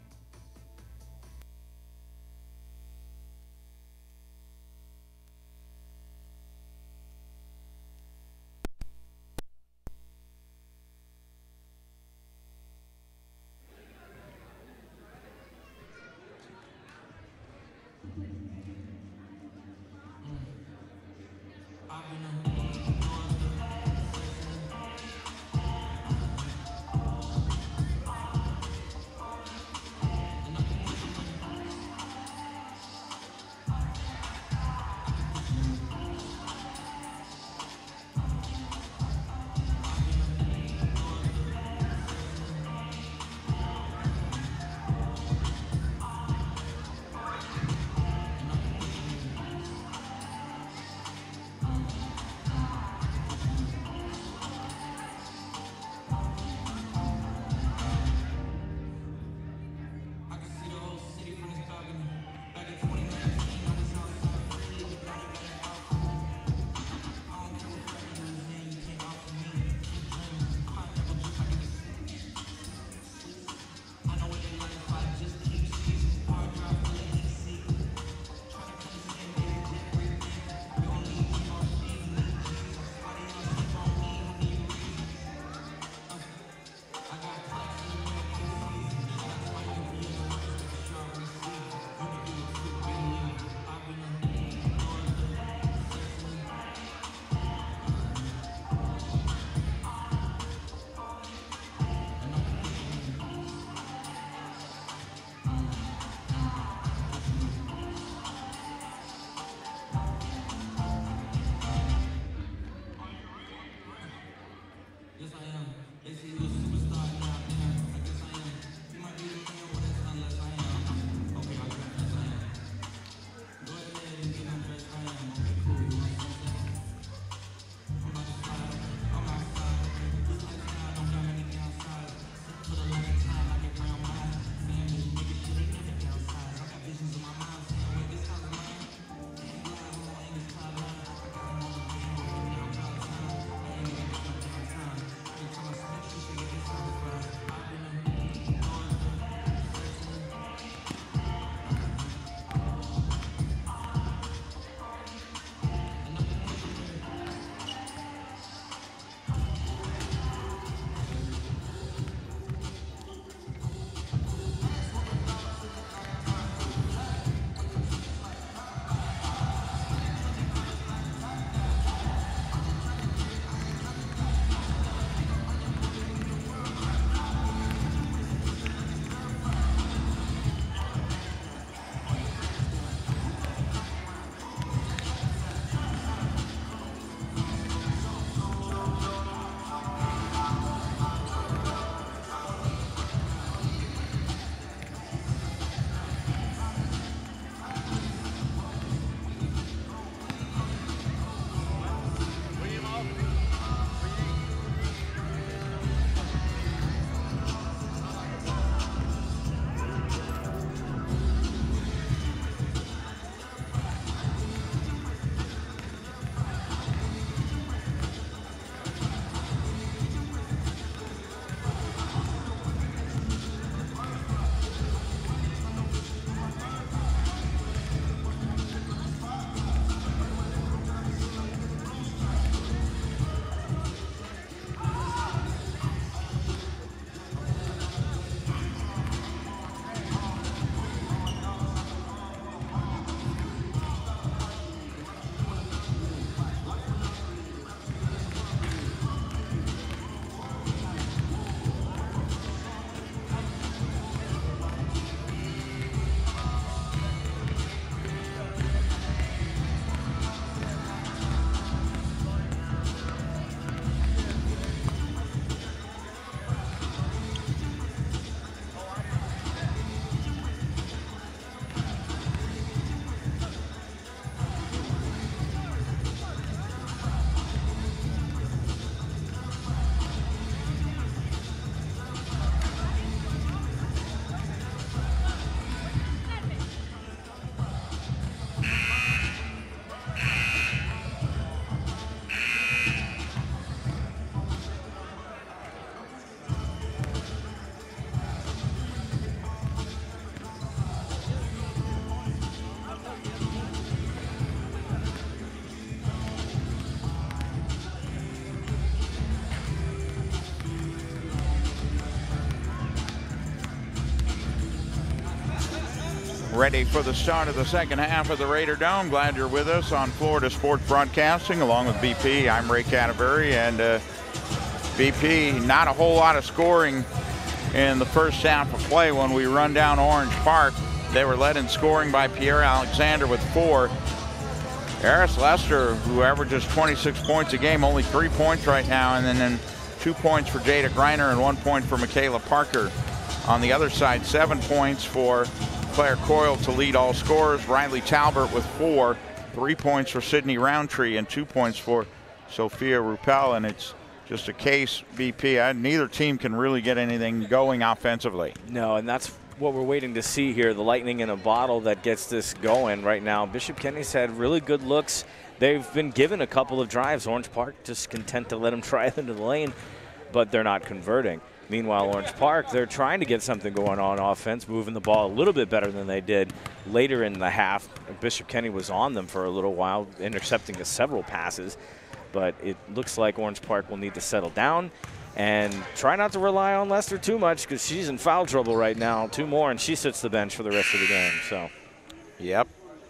Ready for the start of the second half of the Raider Dome. Glad you're with us on Florida Sports Broadcasting along with BP. I'm Ray Cataberry, and BP, not a whole lot of scoring in the first half of play. When we run down Orange Park, they were led in scoring by Pierre Alexander with 4. Eris Lester, who averages 26 points a game, only 3 points right now, and then 2 points for Jada Griner and 1 point for Michaela Parker. On the other side, 7 points for Claire Coyle to lead all scorers. Riley Talbert with 4, 3 points for Sydney Roundtree, and 2 points for Sophia Ruppel. And it's just a case, BP, neither team can really get anything going offensively. No, and that's what we're waiting to see here, the lightning in a bottle that gets this going right now. Bishop Kenny's had really good looks. They've been given a couple of drives. Orange Park just content to let them try it into the lane, but they're not converting. Meanwhile, Orange Park, they're trying to get something going on offense, moving the ball a little bit better than they did later in the half. Bishop Kenny was on them for a little while, intercepting several passes. But it looks like Orange Park will need to settle down and try not to rely on Lester too much, because she's in foul trouble right now. 2 more, and she sits the bench for the rest of the game. So, yep.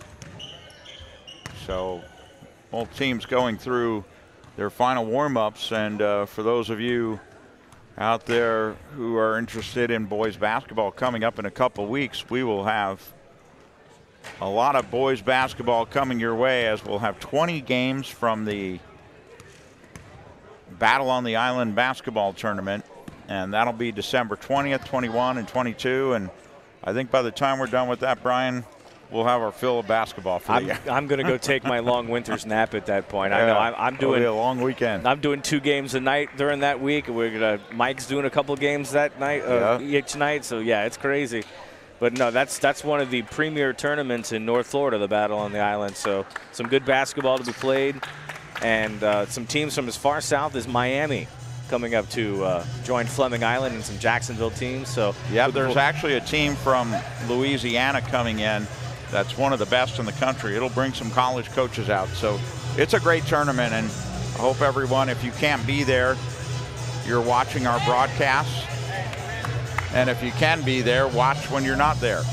So both teams going through their final warm-ups, and for those of you out there who are interested in boys basketball, coming up in a couple weeks, we will have a lot of boys basketball coming your way, as we'll have 20 games from the Battle on the Island basketball tournament, and that'll be December 20th, 21, and 22. And I think by the time we're done with that, Brian, we'll have our fill of basketball for you. I'm going to go take my long winter's nap at that point. I know I'm doing a long weekend. I'm doing 2 games a night during that week. Mike's doing a couple games that night, each night. So yeah, it's crazy. But no, that's one of the premier tournaments in North Florida, the Battle on the Island. So some good basketball to be played, and some teams from as far south as Miami coming up to join Fleming Island, and some Jacksonville teams. So yeah, there's actually a team from Louisiana coming in that's one of the best in the country. It'll bring some college coaches out. So it's a great tournament, and I hope everyone, if you can't be there, you're watching our broadcasts. And if you can be there, watch when you're not there.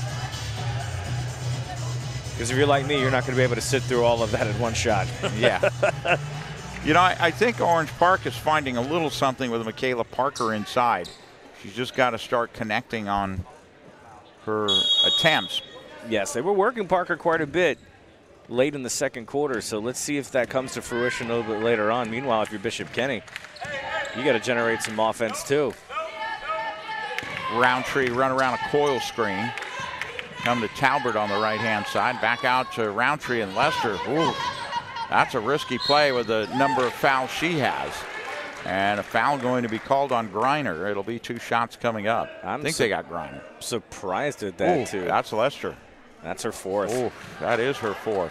Because if you're like me, you're not going to be able to sit through all of that in one shot. Yeah. You know, I think Orange Park is finding a little something with Michaela Parker inside. She's just got to start connecting on her attempts. Yes, they were working Parker quite a bit late in the second quarter, so let's see if that comes to fruition a little bit later on. Meanwhile, if you're Bishop Kenny, you got to generate some offense too. Roundtree run around a coil screen. Come to Talbert on the right-hand side. Back out to Roundtree and Lester. Ooh, that's a risky play with the number of fouls she has. And a foul going to be called on Griner. It'll be 2 shots coming up. I think they got Griner. Surprised at that, too. That's Lester. That's her 4th. Ooh, that is her 4th.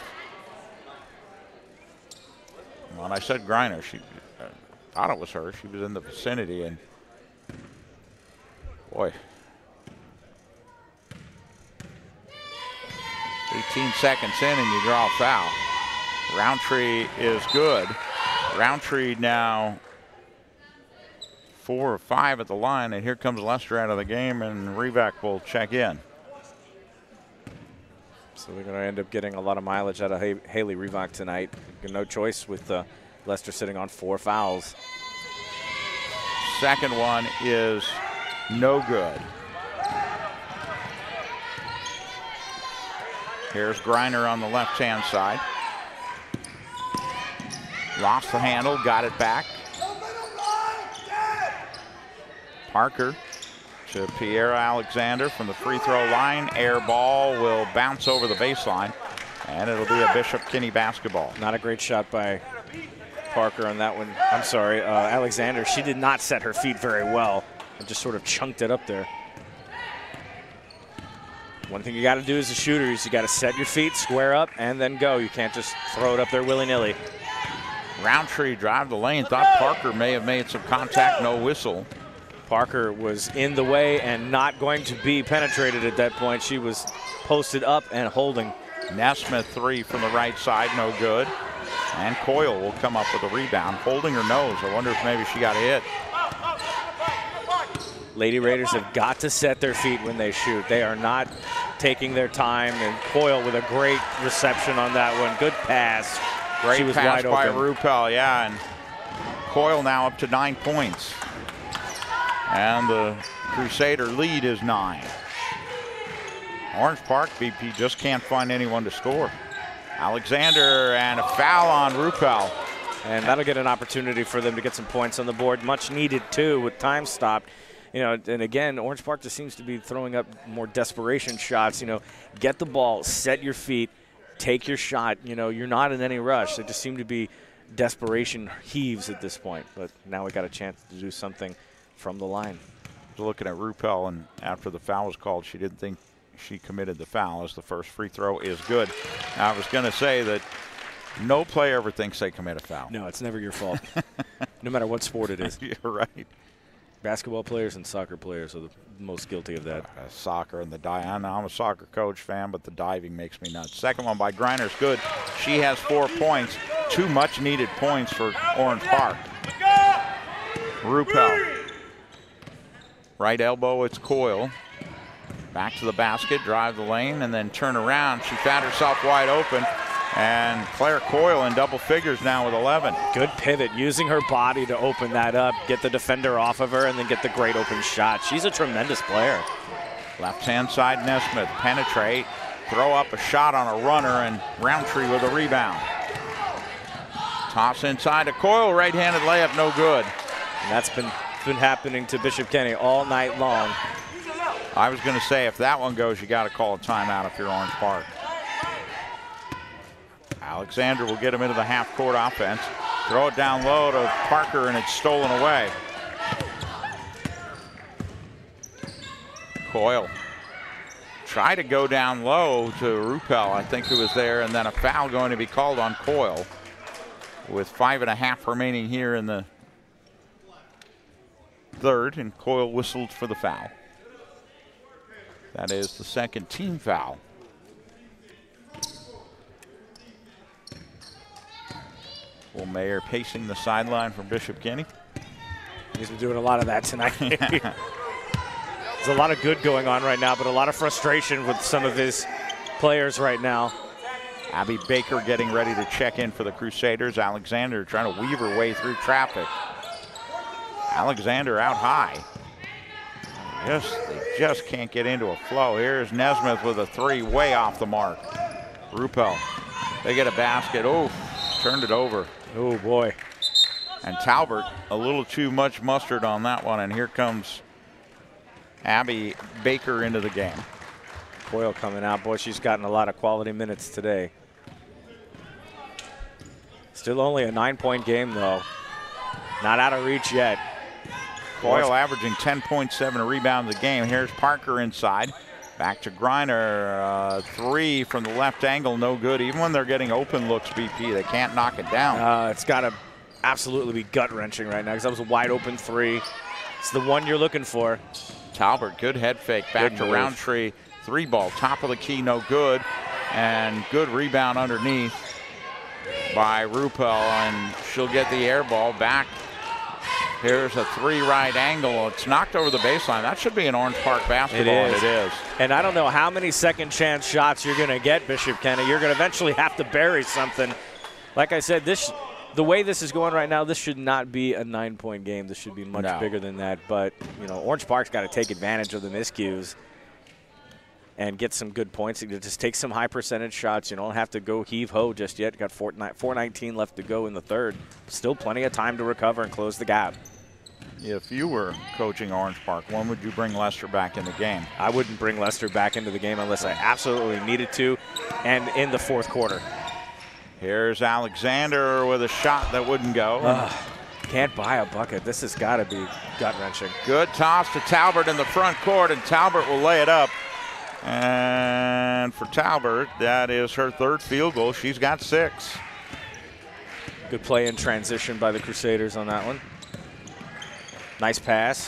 When I said Griner, she thought it was her. She was in the vicinity, and boy. 18 seconds in and you draw a foul. Roundtree is good. Roundtree now 4 of 5 at the line, and here comes Lester out of the game, and Revac will check in. So they're going to end up getting a lot of mileage out of Haley Revac tonight. No choice with Lester sitting on 4 fouls. Second one is no good. Here's Griner on the left-hand side. Lost the handle, got it back. Parker to Pierre Alexander from the free throw line. Air ball will bounce over the baseline, and it'll be a Bishop Kenny basketball. Not a great shot by Parker on that one. I'm sorry, Alexander. She did not set her feet very well and just sort of chunked it up there. One thing you got to do as a shooter is you got to set your feet, square up, and then go. You can't just throw it up there willy-nilly. Roundtree drive the lane. Thought Parker may have made some contact. No whistle. Parker was in the way and not going to be penetrated at that point. She was posted up and holding. Nesmith 3 from the right side, no good. And Coyle will come up with a rebound. Holding her nose. I wonder if maybe she got hit. Lady Raiders have got to set their feet when they shoot. They are not taking their time, and Coyle with a great reception on that one. Good pass. Great she was pass wide by open. Ruppel, yeah, and Coyle now up to 9 points. And the Crusader lead is 9. Orange Park, BP just can't find anyone to score. Alexander, and a foul on Ruppel. And that'll get an opportunity for them to get some points on the board. Much needed, too, with time stopped. You know, and again, Orange Park just seems to be throwing up more desperation shots. You know, get the ball, set your feet, take your shot. You know, you're not in any rush. They just seem to be desperation heaves at this point. But now we got a chance to do something from the line. Looking at Ruppel, and after the foul was called, she didn't think she committed the foul, as the first free throw is good. Now, I was going to say that no player ever thinks they commit a foul. No, it's never your fault, no matter what sport it is. You're right. Basketball players and soccer players are the most guilty of that. Soccer and the diving. I'm a soccer coach fan, but the diving makes me nuts. Second one by Griner's good. She has 4 points. 2 much-needed points for Orange Park. Ruppel. Right elbow, it's Coyle. Back to the basket, drive the lane, and then turn around. She found herself wide open. And Claire Coyle in double figures now with 11. Good pivot, using her body to open that up, get the defender off of her, and then get the great open shot. She's a tremendous player. Left-hand side, Nesmith penetrate, throw up a shot on a runner, and Roundtree with a rebound. Toss inside to Coyle, right-handed layup, no good. And that's been happening to Bishop Kenny all night long. I was going to say, if that one goes, you got to call a timeout if you're Orange Park. Alexander will get him into the half-court offense. Throw it down low to Parker, and it's stolen away. Coyle try to go down low to Ruppel, I think, who was there, and then a foul going to be called on Coyle with 5.5 remaining here in the third, and Coyle whistled for the foul. That is the second team foul. Will Mayer pacing the sideline from Bishop Kenny. He's been doing a lot of that tonight. There's a lot of good going on right now, but a lot of frustration with some of his players right now. Abby Baker getting ready to check in for the Crusaders. Alexander trying to weave her way through traffic. Alexander out high. They just can't get into a flow. Here's Nesmith with a 3 way off the mark. Ruppel, they get a basket. Oh, turned it over. Oh, boy. And Talbert, a little too much mustard on that one. And here comes Abby Baker into the game. Coyle coming out. Boy, she's gotten a lot of quality minutes today. Still only a 9-point game, though. Not out of reach yet. Coyle averaging 10.7 rebounds a game. Here's Parker inside. Back to Griner. 3 from the left angle, no good. Even when they're getting open looks, BP, they can't knock it down. It's got to absolutely be gut-wrenching right now, because that was a wide-open 3. It's the one you're looking for. Talbert, good head fake. Back to Roundtree. 3 ball, top of the key, no good. And good rebound underneath by Ruppel, and she'll get the air ball back. Here's a 3 right angle. It's knocked over the baseline. That should be an Orange Park basketball, and it is. And I don't know how many second chance shots you're going to get, Bishop Kenny. You're going to eventually have to bury something. Like I said, the way this is going right now, this should not be a 9-point game. This should be much bigger than that. But, you know, Orange Park's got to take advantage of the miscues and get some good points. Just take some high percentage shots. You don't have to go heave-ho just yet. Got 4:19 left to go in the third. Still plenty of time to recover and close the gap. If you were coaching Orange Park, when would you bring Lester back in the game? I wouldn't bring Lester back into the game unless I absolutely needed to, and in the fourth quarter. Here's Alexander with a shot that wouldn't go. Can't buy a bucket. This has got to be gut-wrenching. Good toss to Talbert in the front court, and Talbert will lay it up. And for Talbert, that is her 3rd field goal. She's got 6. Good play in transition by the Crusaders on that one. Nice pass.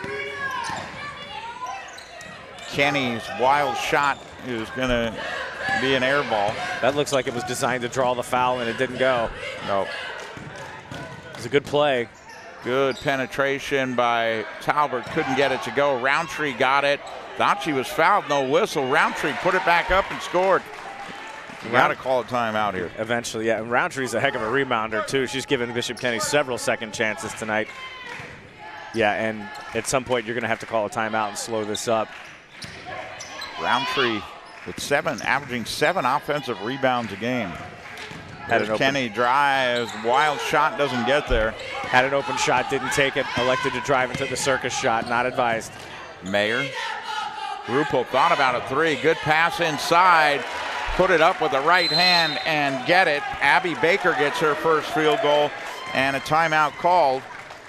Kenny's wild shot is going to be an air ball. That looks like it was designed to draw the foul, and it didn't go. No. It was a good play. Good penetration by Talbert. Couldn't get it to go. Roundtree got it. Thought she was fouled. No whistle. Roundtree put it back up and scored. You got to call a timeout here. Eventually, yeah. And Roundtree's a heck of a rebounder, too. She's given Bishop Kenny several second chances tonight. Yeah, and at some point, you're going to have to call a timeout and slow this up. Roundtree with averaging 7 offensive rebounds a game. Kenny drives, wild shot, doesn't get there. Had an open shot, didn't take it, elected to drive into the circus shot, not advised. Mayer. Ruppel thought about a 3, good pass inside, put it up with the right hand and get it. Abby Baker gets her first field goal, and a timeout called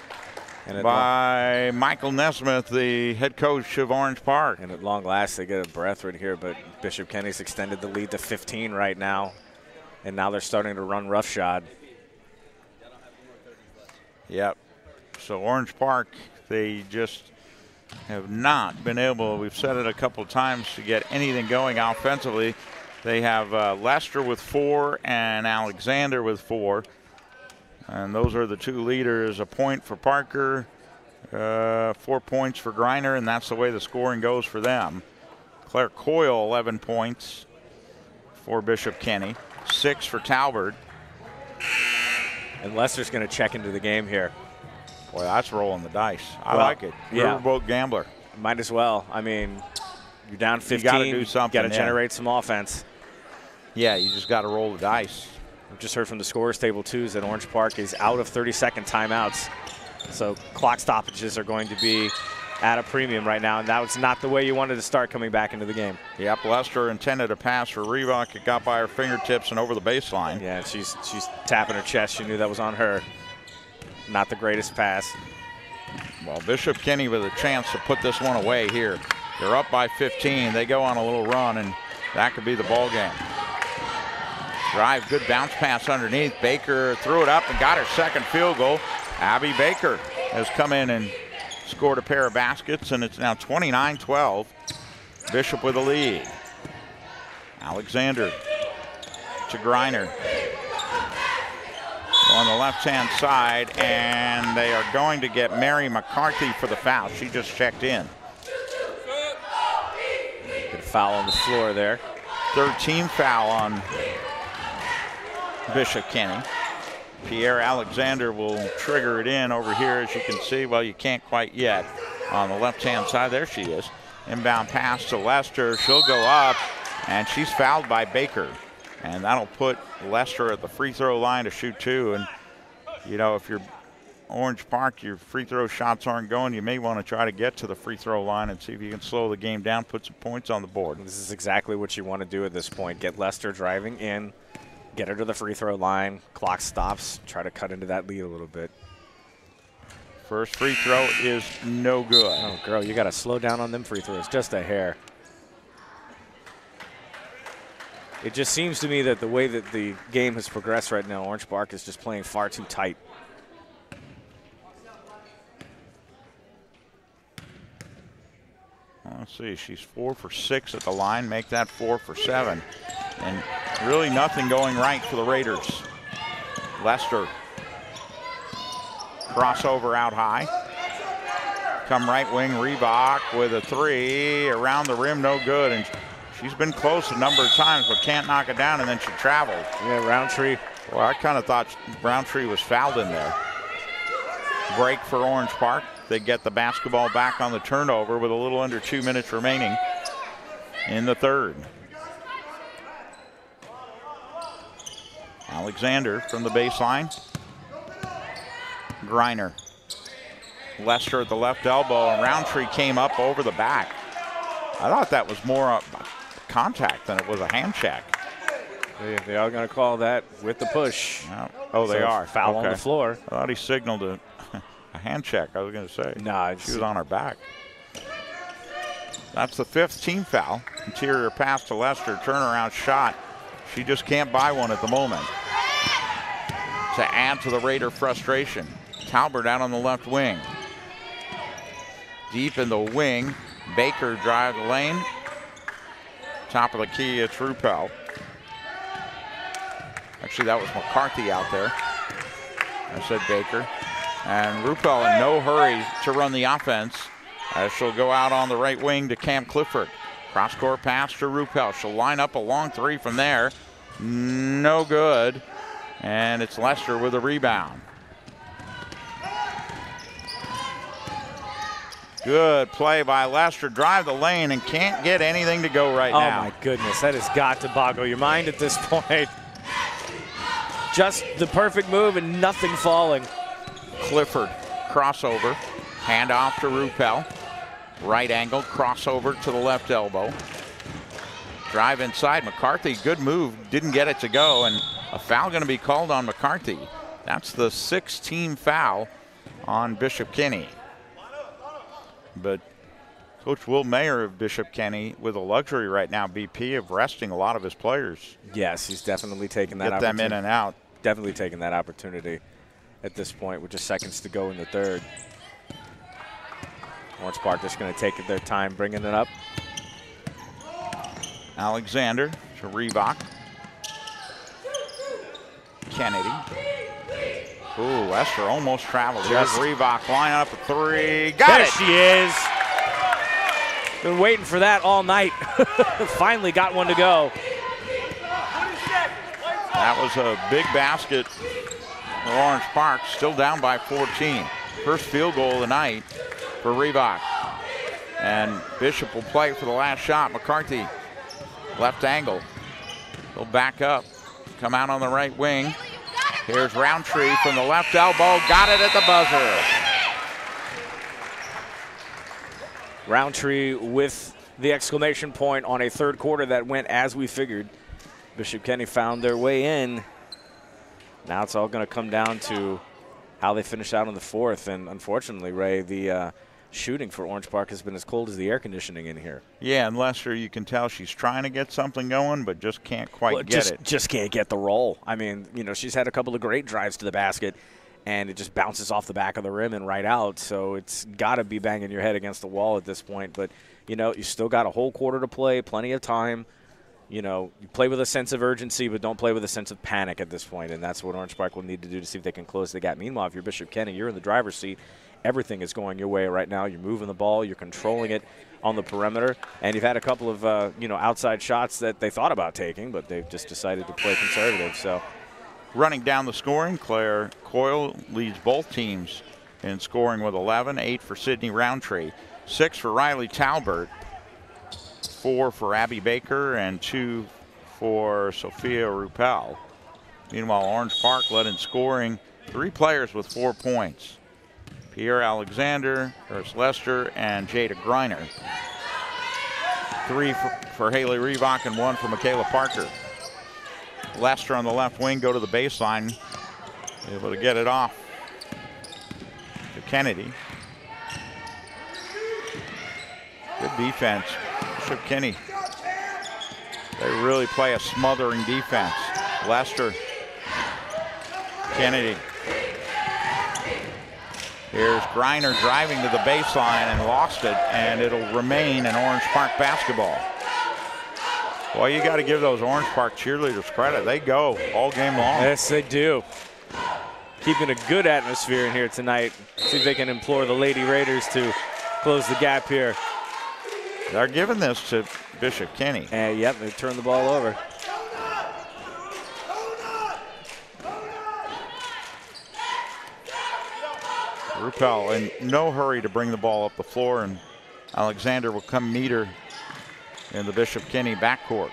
by Michael Nesmith, the head coach of Orange Park. And at long last, they get a breath right here, but Bishop Kenny's extended the lead to 15 right now. And now they're starting to run roughshod. Yep. So Orange Park, they just have not been able, we've said it a couple of times, to get anything going offensively. They have Lester with 4 and Alexander with 4. And those are the 2 leaders. A point for Parker, 4 points for Griner, and that's the way the scoring goes for them. Claire Coyle, 11 points for Bishop Kenny. 6 for Talbert. And Lester's going to check into the game here. Boy, that's rolling the dice. I like it. Yeah. Riverboat Gambler. Might as well. I mean, you're down 15. You got to do something. Got to generate some offense. Yeah, you just got to roll the dice. We've just heard from the scorers table, too, that Orange Park is out of 30-second timeouts. So clock stoppages are going to be at a premium right now, and that was not the way you wanted to start coming back into the game. Yep, Lester intended a pass for Reebok. It got by her fingertips and over the baseline. Yeah, she's tapping her chest. She knew that was on her. Not the greatest pass. Well, Bishop Kenny with a chance to put this one away here. They're up by 15. They go on a little run, and that could be the ball game. Drive, good bounce pass underneath. Baker threw it up and got her second field goal. Abby Baker has come in and scored a pair of baskets, and it's now 29-12. Bishop with a lead. Alexander to Griner. On the left-hand side, and they are going to get Mary McCarthy for the foul. She just checked in. Good foul on the floor there. 13th foul on Bishop Kenny. Pierre Alexander will trigger it in over here, as you can see. Well, you can't quite yet. On the left-hand side, there she is. Inbound pass to Lester. She'll go up, and she's fouled by Baker. And that'll put Lester at the free throw line to shoot 2. And, you know, if you're Orange Park, your free throw shots aren't going, you may want to try to get to the free throw line and see if you can slow the game down, put some points on the board. This is exactly what you want to do at this point. Get Lester driving in, get her to the free throw line, clock stops, try to cut into that lead a little bit. First free throw is no good. Oh, girl, you got to slow down on them free throws, just a hair. It just seems to me that the way that the game has progressed right now, Orange Park is just playing far too tight. Let's see, she's 4 for 6 at the line, make that 4 for 7. And really nothing going right for the Raiders. Lester. Crossover out high. Come right wing, Reebok with a 3. Around the rim, no good. And she's been close a number of times, but can't knock it down, and then she traveled. Yeah, Roundtree. Well, I kind of thought Roundtree was fouled in there. Break for Orange Park. They get the basketball back on the turnover with a little under 2 minutes remaining in the third. Alexander from the baseline. Griner. Lester at the left elbow, and Roundtree came up over the back. I thought that was more contact than it was a hand check. They are going to call that with the push. Oh, they are. Foul on the floor. I thought he signaled a hand check, I was going to say. No, she was on her back. That's the 5th team foul. Interior pass to Lester, turnaround shot. She just can't buy one at the moment. To add to the Raider frustration. Talbert out on the left wing. Deep in the wing. Baker drives the lane. Top of the key, it's Ruppel. Actually, that was McCarthy out there. I said Baker. And Ruppel in no hurry to run the offense, as she'll go out on the right wing to Cam Clifford. Cross-court pass to Ruppel. She'll line up a long three from there. No good. And it's Lester with a rebound. Good play by Lester. Drive the lane and can't get anything to go right now. Oh, my goodness. That has got to boggle your mind at this point. Just the perfect move and nothing falling. Clifford, crossover. Hand off to Ruppel. Right angle, crossover to the left elbow. Drive inside. McCarthy, good move. Didn't get it to go, and a foul going to be called on McCarthy. That's the 6th-team foul on Bishop Kenny. But Coach Will Mayer of Bishop Kenny with a luxury right now, BP, of resting a lot of his players. Yes, he's definitely taking that Get them in and out. Definitely taking that opportunity at this point with just seconds to go in the third. Orange Park just going to take their time bringing it up. Alexander to Reebok. Kennedy. Ooh, Lester almost traveled. Here's Reebok, line up a three. Got it! There she is. Been waiting for that all night. Finally got one to go. That was a big basket for Orange Park, still down by 14. First field goal of the night for Reebok. And Bishop will play for the last shot. McCarthy, left angle. He'll back up, come out on the right wing. Here's Roundtree from the left elbow. Got it at the buzzer. Roundtree with the exclamation point on a third quarter that went as we figured. Bishop Kenny found their way in. Now it's all going to come down to how they finish out in the fourth. And unfortunately, Ray, the shooting for Orange Park has been as cold as the air conditioning in here. Yeah, and Lester, you can tell she's trying to get something going, but just can't quite get it. Just can't get the roll. I mean, you know, she's had a couple of great drives to the basket, and it just bounces off the back of the rim and right out. So it's got to be banging your head against the wall at this point. But, you know, you still got a whole quarter to play, plenty of time. You know, you play with a sense of urgency, but don't play with a sense of panic at this point, and that's what Orange Park will need to do to see if they can close the gap. Meanwhile, if you're Bishop Kenny, you're in the driver's seat. Everything is going your way right now. You're moving the ball. You're controlling it on the perimeter, and you've had a couple of, outside shots that they thought about taking, but they've just decided to play conservative. So, running down the scoring, Claire Coyle leads both teams in scoring with 11, 8 for Sydney Roundtree, 6 for Riley Talbert, 4 for Abby Baker, and 2 for Sophia Ruppel. Meanwhile, Orange Park led in scoring, 3 players with 4 points. Pierre Alexander, there's Lester, and Jada Griner. 3 for Haley Reebok and 1 for Michaela Parker. Lester on the left wing, go to the baseline, able to get it off to Kennedy. Good defense. Bishop Kenny, they really play a smothering defense. Lester, Kennedy. Here's Griner driving to the baseline and lost it, and it'll remain in Orange Park basketball. Well, you got to give those Orange Park cheerleaders credit. They go all game long. Yes, they do. Keeping a good atmosphere in here tonight. See if they can implore the Lady Raiders to close the gap here. They're giving this to Bishop Kenny. And yep, they turned the ball over. Ruppel in no hurry to bring the ball up the floor, and Alexander will come meet her in the Bishop Kenny backcourt.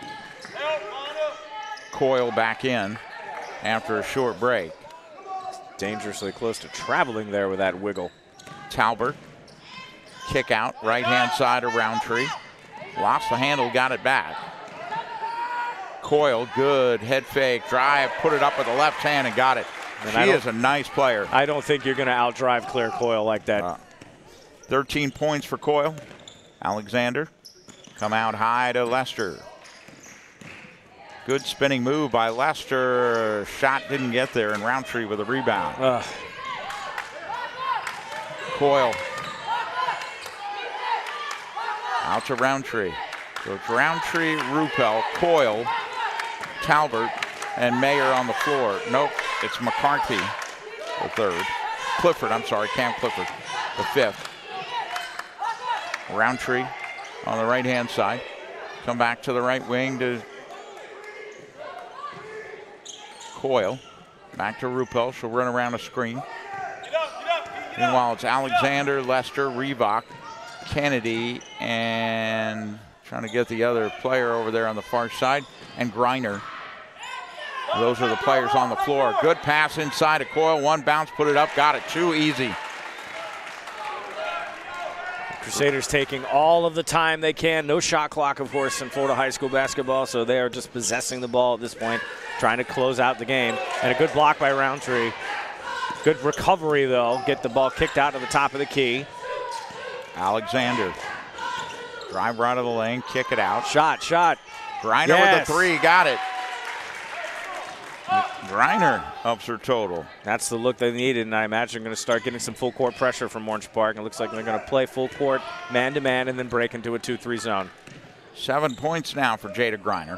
Coyle back in after a short break. Dangerously close to traveling there with that wiggle. Talbert, kick out, right-hand side of Roundtree. Lost the handle, got it back. Coyle, good head fake, drive, put it up with the left hand and got it. And she is a nice player. I don't think you're going to outdrive Claire Coyle like that. 13 points for Coyle. Alexander, come out high to Lester. Good spinning move by Lester. Shot didn't get there, and Roundtree with a rebound. Coyle. Out to Roundtree. So it's Roundtree, Ruppel, Coyle, Talbert, and Mayer on the floor. Nope, it's McCarthy, the third. Clifford, I'm sorry, Cam Clifford, the 5th. Roundtree on the right-hand side. Come back to the right wing to Coyle. Back to Ruppel. She'll run around a screen. Meanwhile, it's Alexander, Lester, Reebok, Kennedy, and trying to get the other player over there on the far side, and Griner. Those are the players on the floor. Good pass inside of Coyle. One bounce, put it up, got it. Too easy. Crusaders taking all of the time they can. No shot clock, of course, in Florida high school basketball, so they are just possessing the ball at this point, trying to close out the game. And a good block by Roundtree. Good recovery, though. Get the ball kicked out to the top of the key. Alexander. Drive right of the lane, kick it out. Shot. Griner with the 3, got it. Griner ups her total. That's the look they needed, and I imagine they're going to start getting some full court pressure from Orange Park. It looks like they're going to play full court, man-to-man, and then break into a 2-3 zone. 7 points now for Jada Griner.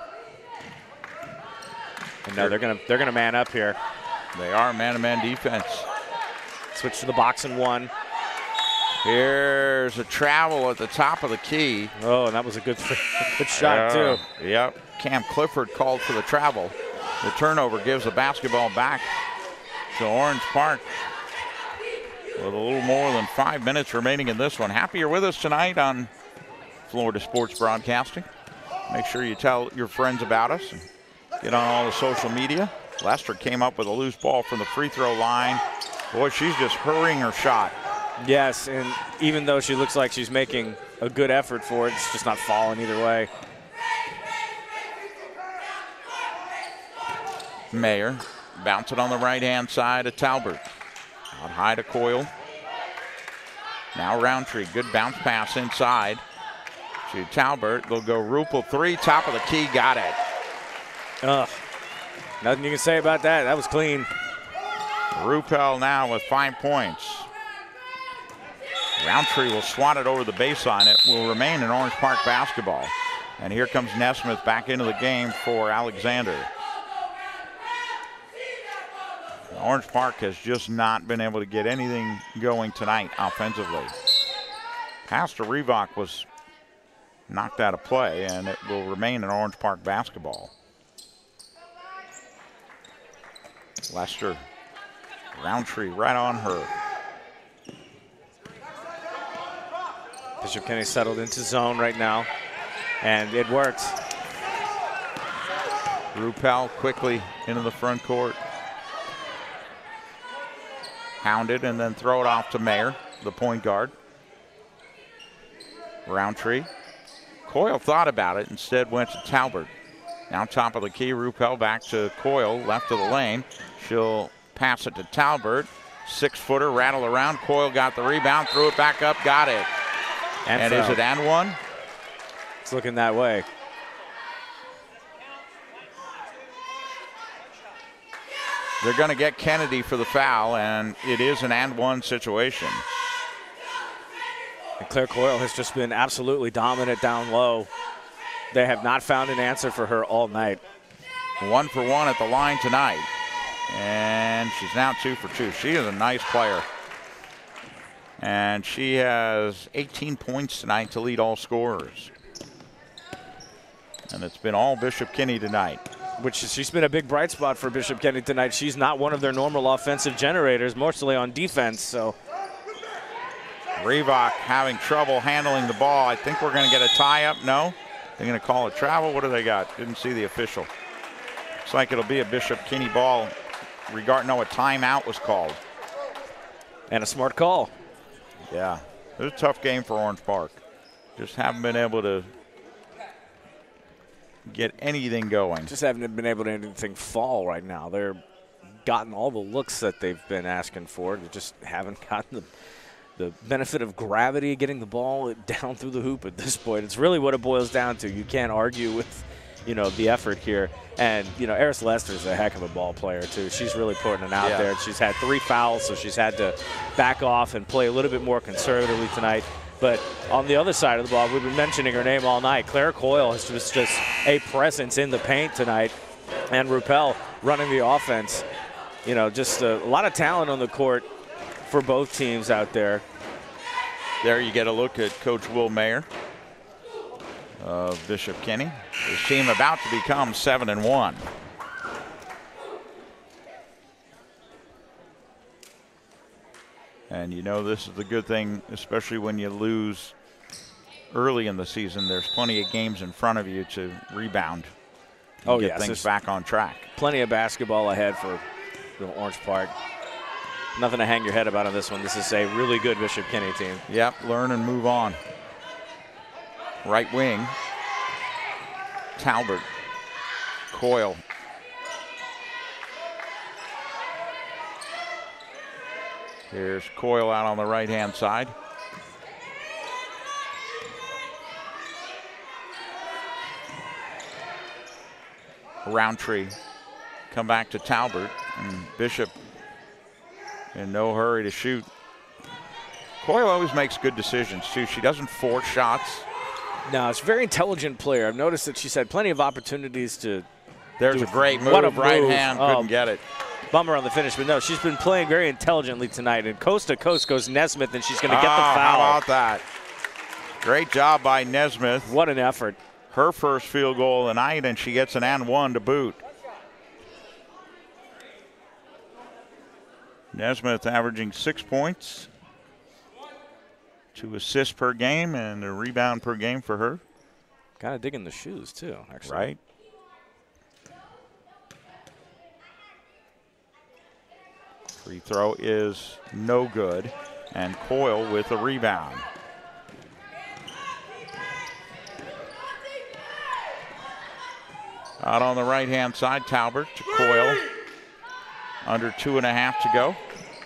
And no, they're going to man up here. They are man-to-man defense. Switch to the box and 1. Here's a travel at the top of the key. Oh, and that was a good shot, too. Yep. Cam Clifford called for the travel. The turnover gives the basketball back to Orange Park with a little more than 5 minutes remaining in this one. Happy you're with us tonight on Florida Sports Broadcasting. Make sure you tell your friends about us and get on all the social media. Lester came up with a loose ball from the free throw line. Boy, she's just hurrying her shot. Yes, and even though she looks like she's making a good effort for it, it's just not falling either way. Mayer bounce it on the right-hand side of Talbert. Out high to Coyle. Now Roundtree, good bounce pass inside to Talbert. They'll go Ruppel 3, top of the key, got it. Ugh, nothing you can say about that. That was clean. Ruppel now with 5 points. Roundtree will swat it over the baseline. It will remain in Orange Park basketball. And here comes Nesmith back into the game for Alexander. Orange Park has just not been able to get anything going tonight offensively. Pass to Reebok was knocked out of play, and it will remain in Orange Park basketball. Lester, Roundtree right on her. Bishop Kenny settled into zone right now, and it worked. Ruppel quickly into the front court. Hounded and then throw it off to Mayer, the point guard. Roundtree. Coyle thought about it, instead went to Talbert. Now top of the key, Ruppel back to Coyle, left of the lane. She'll pass it to Talbert. 6-footer, rattle around. Coyle got the rebound, threw it back up, got it. And is it and one? It's looking that way. They're going to get Kennedy for the foul, and it is an and one situation. And Claire Coyle has just been absolutely dominant down low. They have not found an answer for her all night. 1 for 1 at the line tonight. And she's now 2 for 2. She is a nice player. And she has 18 points tonight to lead all scorers. And it's been all Bishop Kenny tonight. She's been a big bright spot for Bishop Kenny tonight. She's not one of their normal offensive generators, mostly on defense. So Reebok having trouble handling the ball. I think we're going to get a tie-up. No? They're going to call a travel. What do they got? Didn't see the official. Looks like it'll be a Bishop Kenny ball. A timeout was called. And a smart call. Yeah. It was a tough game for Orange Park. Just haven't been able to get anything going. Just haven't been able to anything fall right now. They're gotten all the looks that they've been asking for. They just haven't gotten the benefit of gravity getting the ball down through the hoop at this point. It's really what it boils down to. You can't argue with, the effort here. And, Eris Lester is a heck of a ball player, too. She's really putting it out there. She's had 3 fouls, so she's had to back off and play a little bit more conservatively tonight. But on the other side of the ball, we've been mentioning her name all night. Claire Coyle was just a presence in the paint tonight. And Ruppel running the offense. Just a lot of talent on the court for both teams out there. There you get a look at Coach Will Mayer of Bishop Kenny. His team about to become 7-1. And you know this is the good thing, especially when you lose early in the season. There's plenty of games in front of you to rebound and get things back on track. Plenty of basketball ahead for the Orange Park. Nothing to hang your head about on this one. This is a really good Bishop Kenny team. Yep, learn and move on. Right wing, Talbert, Coyle. Here's Coyle out on the right-hand side. Roundtree. Come back to Talbert, and Bishop in no hurry to shoot. Coyle always makes good decisions, too. She doesn't force shots. No, it's a very intelligent player. I've noticed that she's had plenty of opportunities to. There's a great move. What a right move. hand, couldn't get it. Bummer on the finish, but no, she's been playing very intelligently tonight. And coast to coast goes Nesmith, and she's going to get the foul. How about that? Great job by Nesmith. What an effort. Her first field goal of the night, and she gets an and one to boot. Nesmith averaging 6 points, 2 assists per game, and a rebound per game for her. Kind of digging the shoes, too, actually. Right. Free throw is no good, and Coyle with a rebound. Out on the right-hand side, Talbert to Coyle. Under 2.5 to go.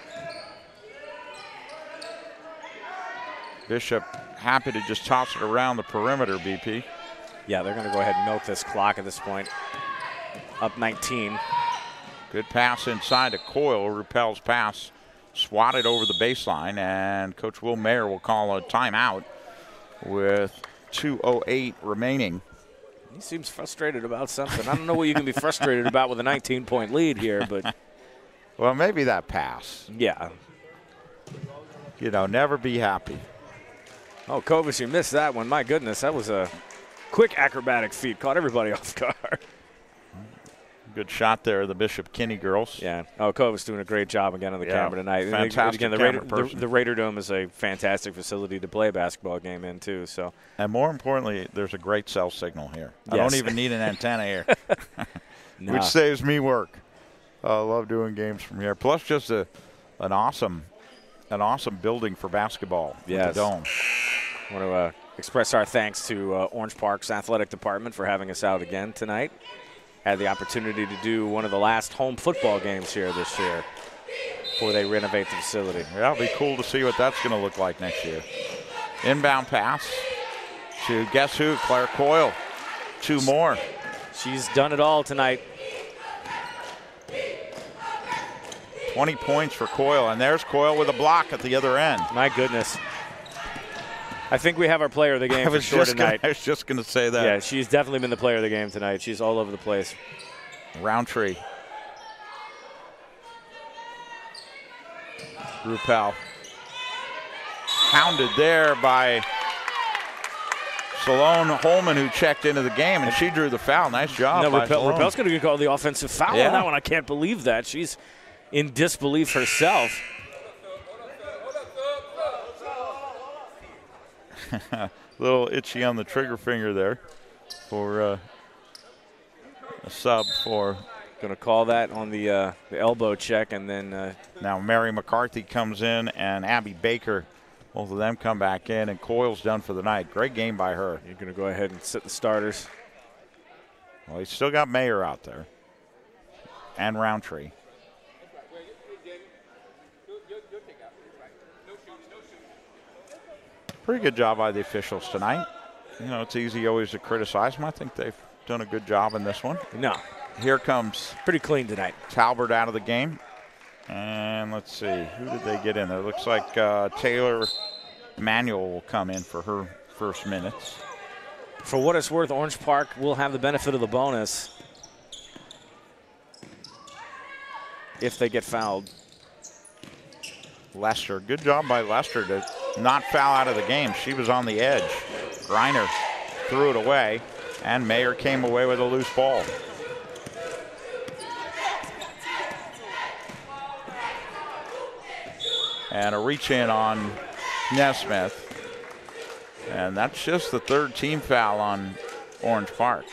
Bishop happy to just toss it around the perimeter, BP. Yeah, they're going to go ahead and milk this clock at this point. Up 19. Good pass inside to Coyle. Rupel's pass swatted over the baseline, and Coach Will Mayer will call a timeout with 2:08 remaining. He seems frustrated about something. I don't know what you can be frustrated about with a 19-point lead here, but. Well, maybe that pass. Yeah. You know, never be happy. Oh, Kovas, you missed that one. My goodness, that was a quick acrobatic feat. Caught everybody off guard. Good shot there, the Bishop Kenny girls. Yeah. Oh, Kovas doing a great job again on the camera tonight. Fantastic again, camera person. The Raider Dome is a fantastic facility to play a basketball game in, too. So. And more importantly, there's a great cell signal here. Yes. I don't even need an antenna here, No. which saves me work. I love doing games from here. Plus, just an awesome building for basketball. Yes. With the dome. I want to express our thanks to Orange Park's athletic department for having us out again tonight. Had the opportunity to do one of the last home football games here this year before they renovate the facility. Yeah, it'll be cool to see what that's going to look like next year. Inbound pass to guess who? Claire Coyle. 2 more. She's done it all tonight. 20 points for Coyle, and there's Coyle with a block at the other end. My goodness. I think we have our player of the game for sure tonight. I was just going to say that. Yeah, she's definitely been the player of the game tonight. She's all over the place. Roundtree. Rupel. Hounded there by Salone Holman, who checked into the game, and she drew the foul. Nice job by Salone. Rupel's going to get called the offensive foul on that one. I can't believe that. She's in disbelief herself. A little itchy on the trigger finger there for a sub for. Going to call that on the elbow check, and then. Now Mary McCarthy comes in, and Abby Baker, both of them come back in, and Coyle's done for the night. Great game by her. You're going to go ahead and sit the starters. Well, he's still got Mayer out there and Roundtree. Pretty good job by the officials tonight. You know, it's easy always to criticize them. I think they've done a good job in this one. No. Here comes pretty clean tonight. Talbert out of the game. And let's see, who did they get in there? Looks like Taylor Manuel will come in for her first minutes. For what it's worth, Orange Park will have the benefit of the bonus if they get fouled. Lester. Good job by Lester to not foul out of the game. She was on the edge. Griner threw it away, and Mayer came away with a loose ball. And a reach in on Nesmith. And that's just the third team foul on Orange Park.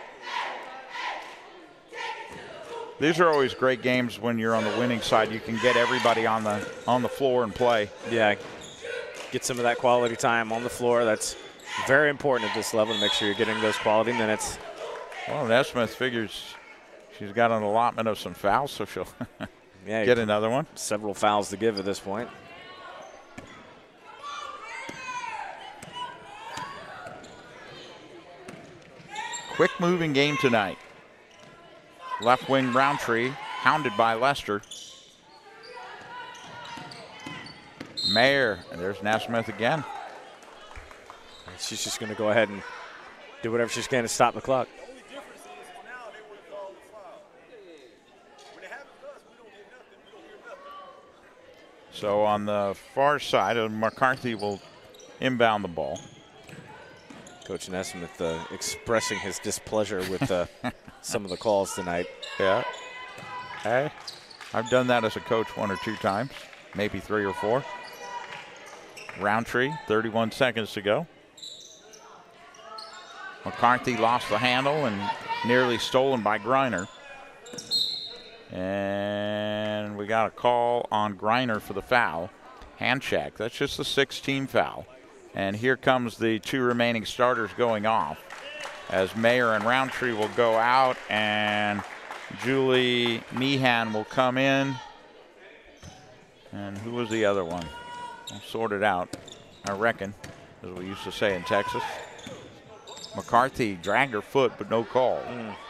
These are always great games when you're on the winning side. You can get everybody on the floor and play. Yeah, get some of that quality time on the floor. That's very important at this level to make sure you're getting those quality minutes. Well, Nesmith figures she's got an allotment of some fouls, so she'll yeah, get another one. Several fouls to give at this point. Quick moving game tonight. Left wing Roundtree, hounded by Lester. Mayer, and there's Nesmith again. She's just going to go ahead and do whatever she's can to stop the clock. So on the far side, McCarthy will inbound the ball. Coach Nesmith expressing his displeasure with some of the calls tonight. Yeah. Hey, I've done that as a coach 1 or 2 times, maybe 3 or 4. Roundtree, 31 seconds to go. McCarthy lost the handle and nearly stolen by Griner. And we got a call on Griner for the foul. Hand check. That's just the 6th team foul. And here comes the 2 remaining starters going off as Mayer and Roundtree will go out and Julie Meehan will come in. And who was the other one? I'll sort it out, I reckon, as we used to say in Texas. McCarthy dragged her foot, but no call.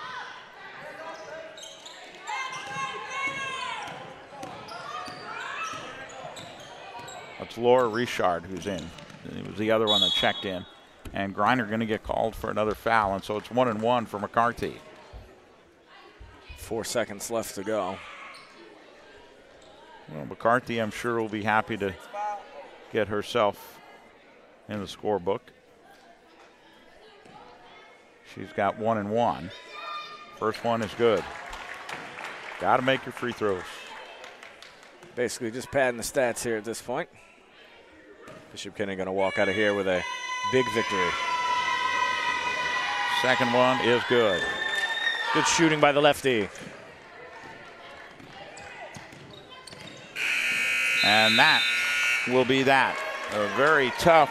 That's Laura Richard who's in. It was the other one that checked in. And Griner going to get called for another foul, and so it's 1-1 for McCarthy. 4 seconds left to go. Well, McCarthy, I'm sure, will be happy to get herself in the scorebook. She's got 1-1. First one is good. Got to make your free throws. Basically just padding the stats here at this point. Bishop Kenny going to walk out of here with a big victory. Second one is good. Good shooting by the lefty. And that will be that. A very tough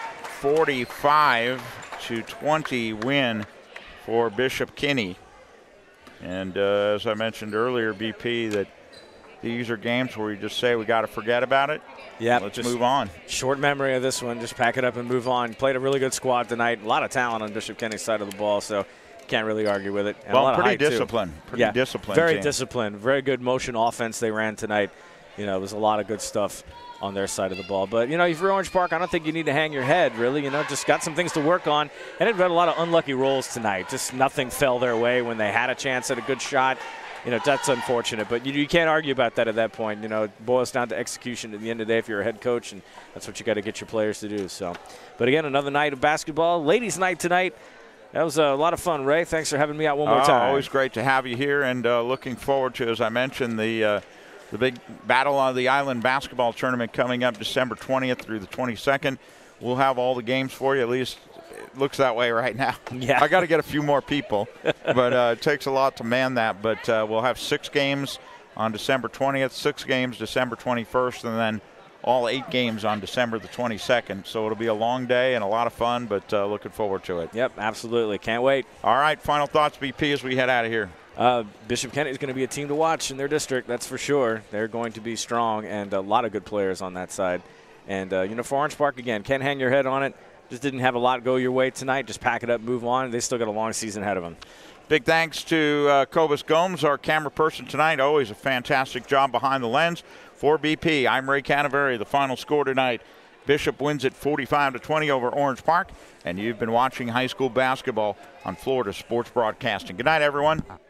45-20 win for Bishop Kenny. And as I mentioned earlier, BP, that these are games where you just say we got to forget about it. Yeah, let's move on. Short memory of this one. Just pack it up and move on. Played a really good squad tonight. A lot of talent on Bishop Kenny's side of the ball, so can't really argue with it. And well, pretty disciplined. Pretty disciplined. Very disciplined. Very good motion offense they ran tonight. You know, it was a lot of good stuff on their side of the ball. But, you know, if you're Orange Park, I don't think you need to hang your head, really. You know, just got some things to work on. And they've had a lot of unlucky rolls tonight. Just nothing fell their way when they had a chance at a good shot. You know, that's unfortunate. But you can't argue about that at that point. You know, it boils down to execution at the end of the day if you're a head coach, and that's what you got to get your players to do. So, but, again, another night of basketball. Ladies' night tonight. That was a lot of fun, Ray. Thanks for having me out one more time. Always great to have you here, and looking forward to, as I mentioned, the big Battle of the Island basketball tournament coming up December 20th through the 22nd. We'll have all the games for you. At least it looks that way right now. Yeah. I got to get a few more people, but it takes a lot to man that. But we'll have 6 games on December 20th, 6 games December 21st, and then all 8 games on December the 22nd. So it'll be a long day and a lot of fun, but looking forward to it. Yep, absolutely. Can't wait. All right, final thoughts, BP, as we head out of here. Bishop Kenny is going to be a team to watch in their district, that's for sure. They're going to be strong, and a lot of good players on that side. And, you know, for Orange Park, again, can't hang your head on it. Just didn't have a lot go your way tonight. Just pack it up, move on. They still got a long season ahead of them. Big thanks to Cobus Gomes, our camera person tonight. Always a fantastic job behind the lens. For BP, I'm Ray Canaveri. The final score tonight, Bishop wins it 45-20 over Orange Park. And you've been watching high school basketball on Florida Sports Broadcasting. Good night, everyone.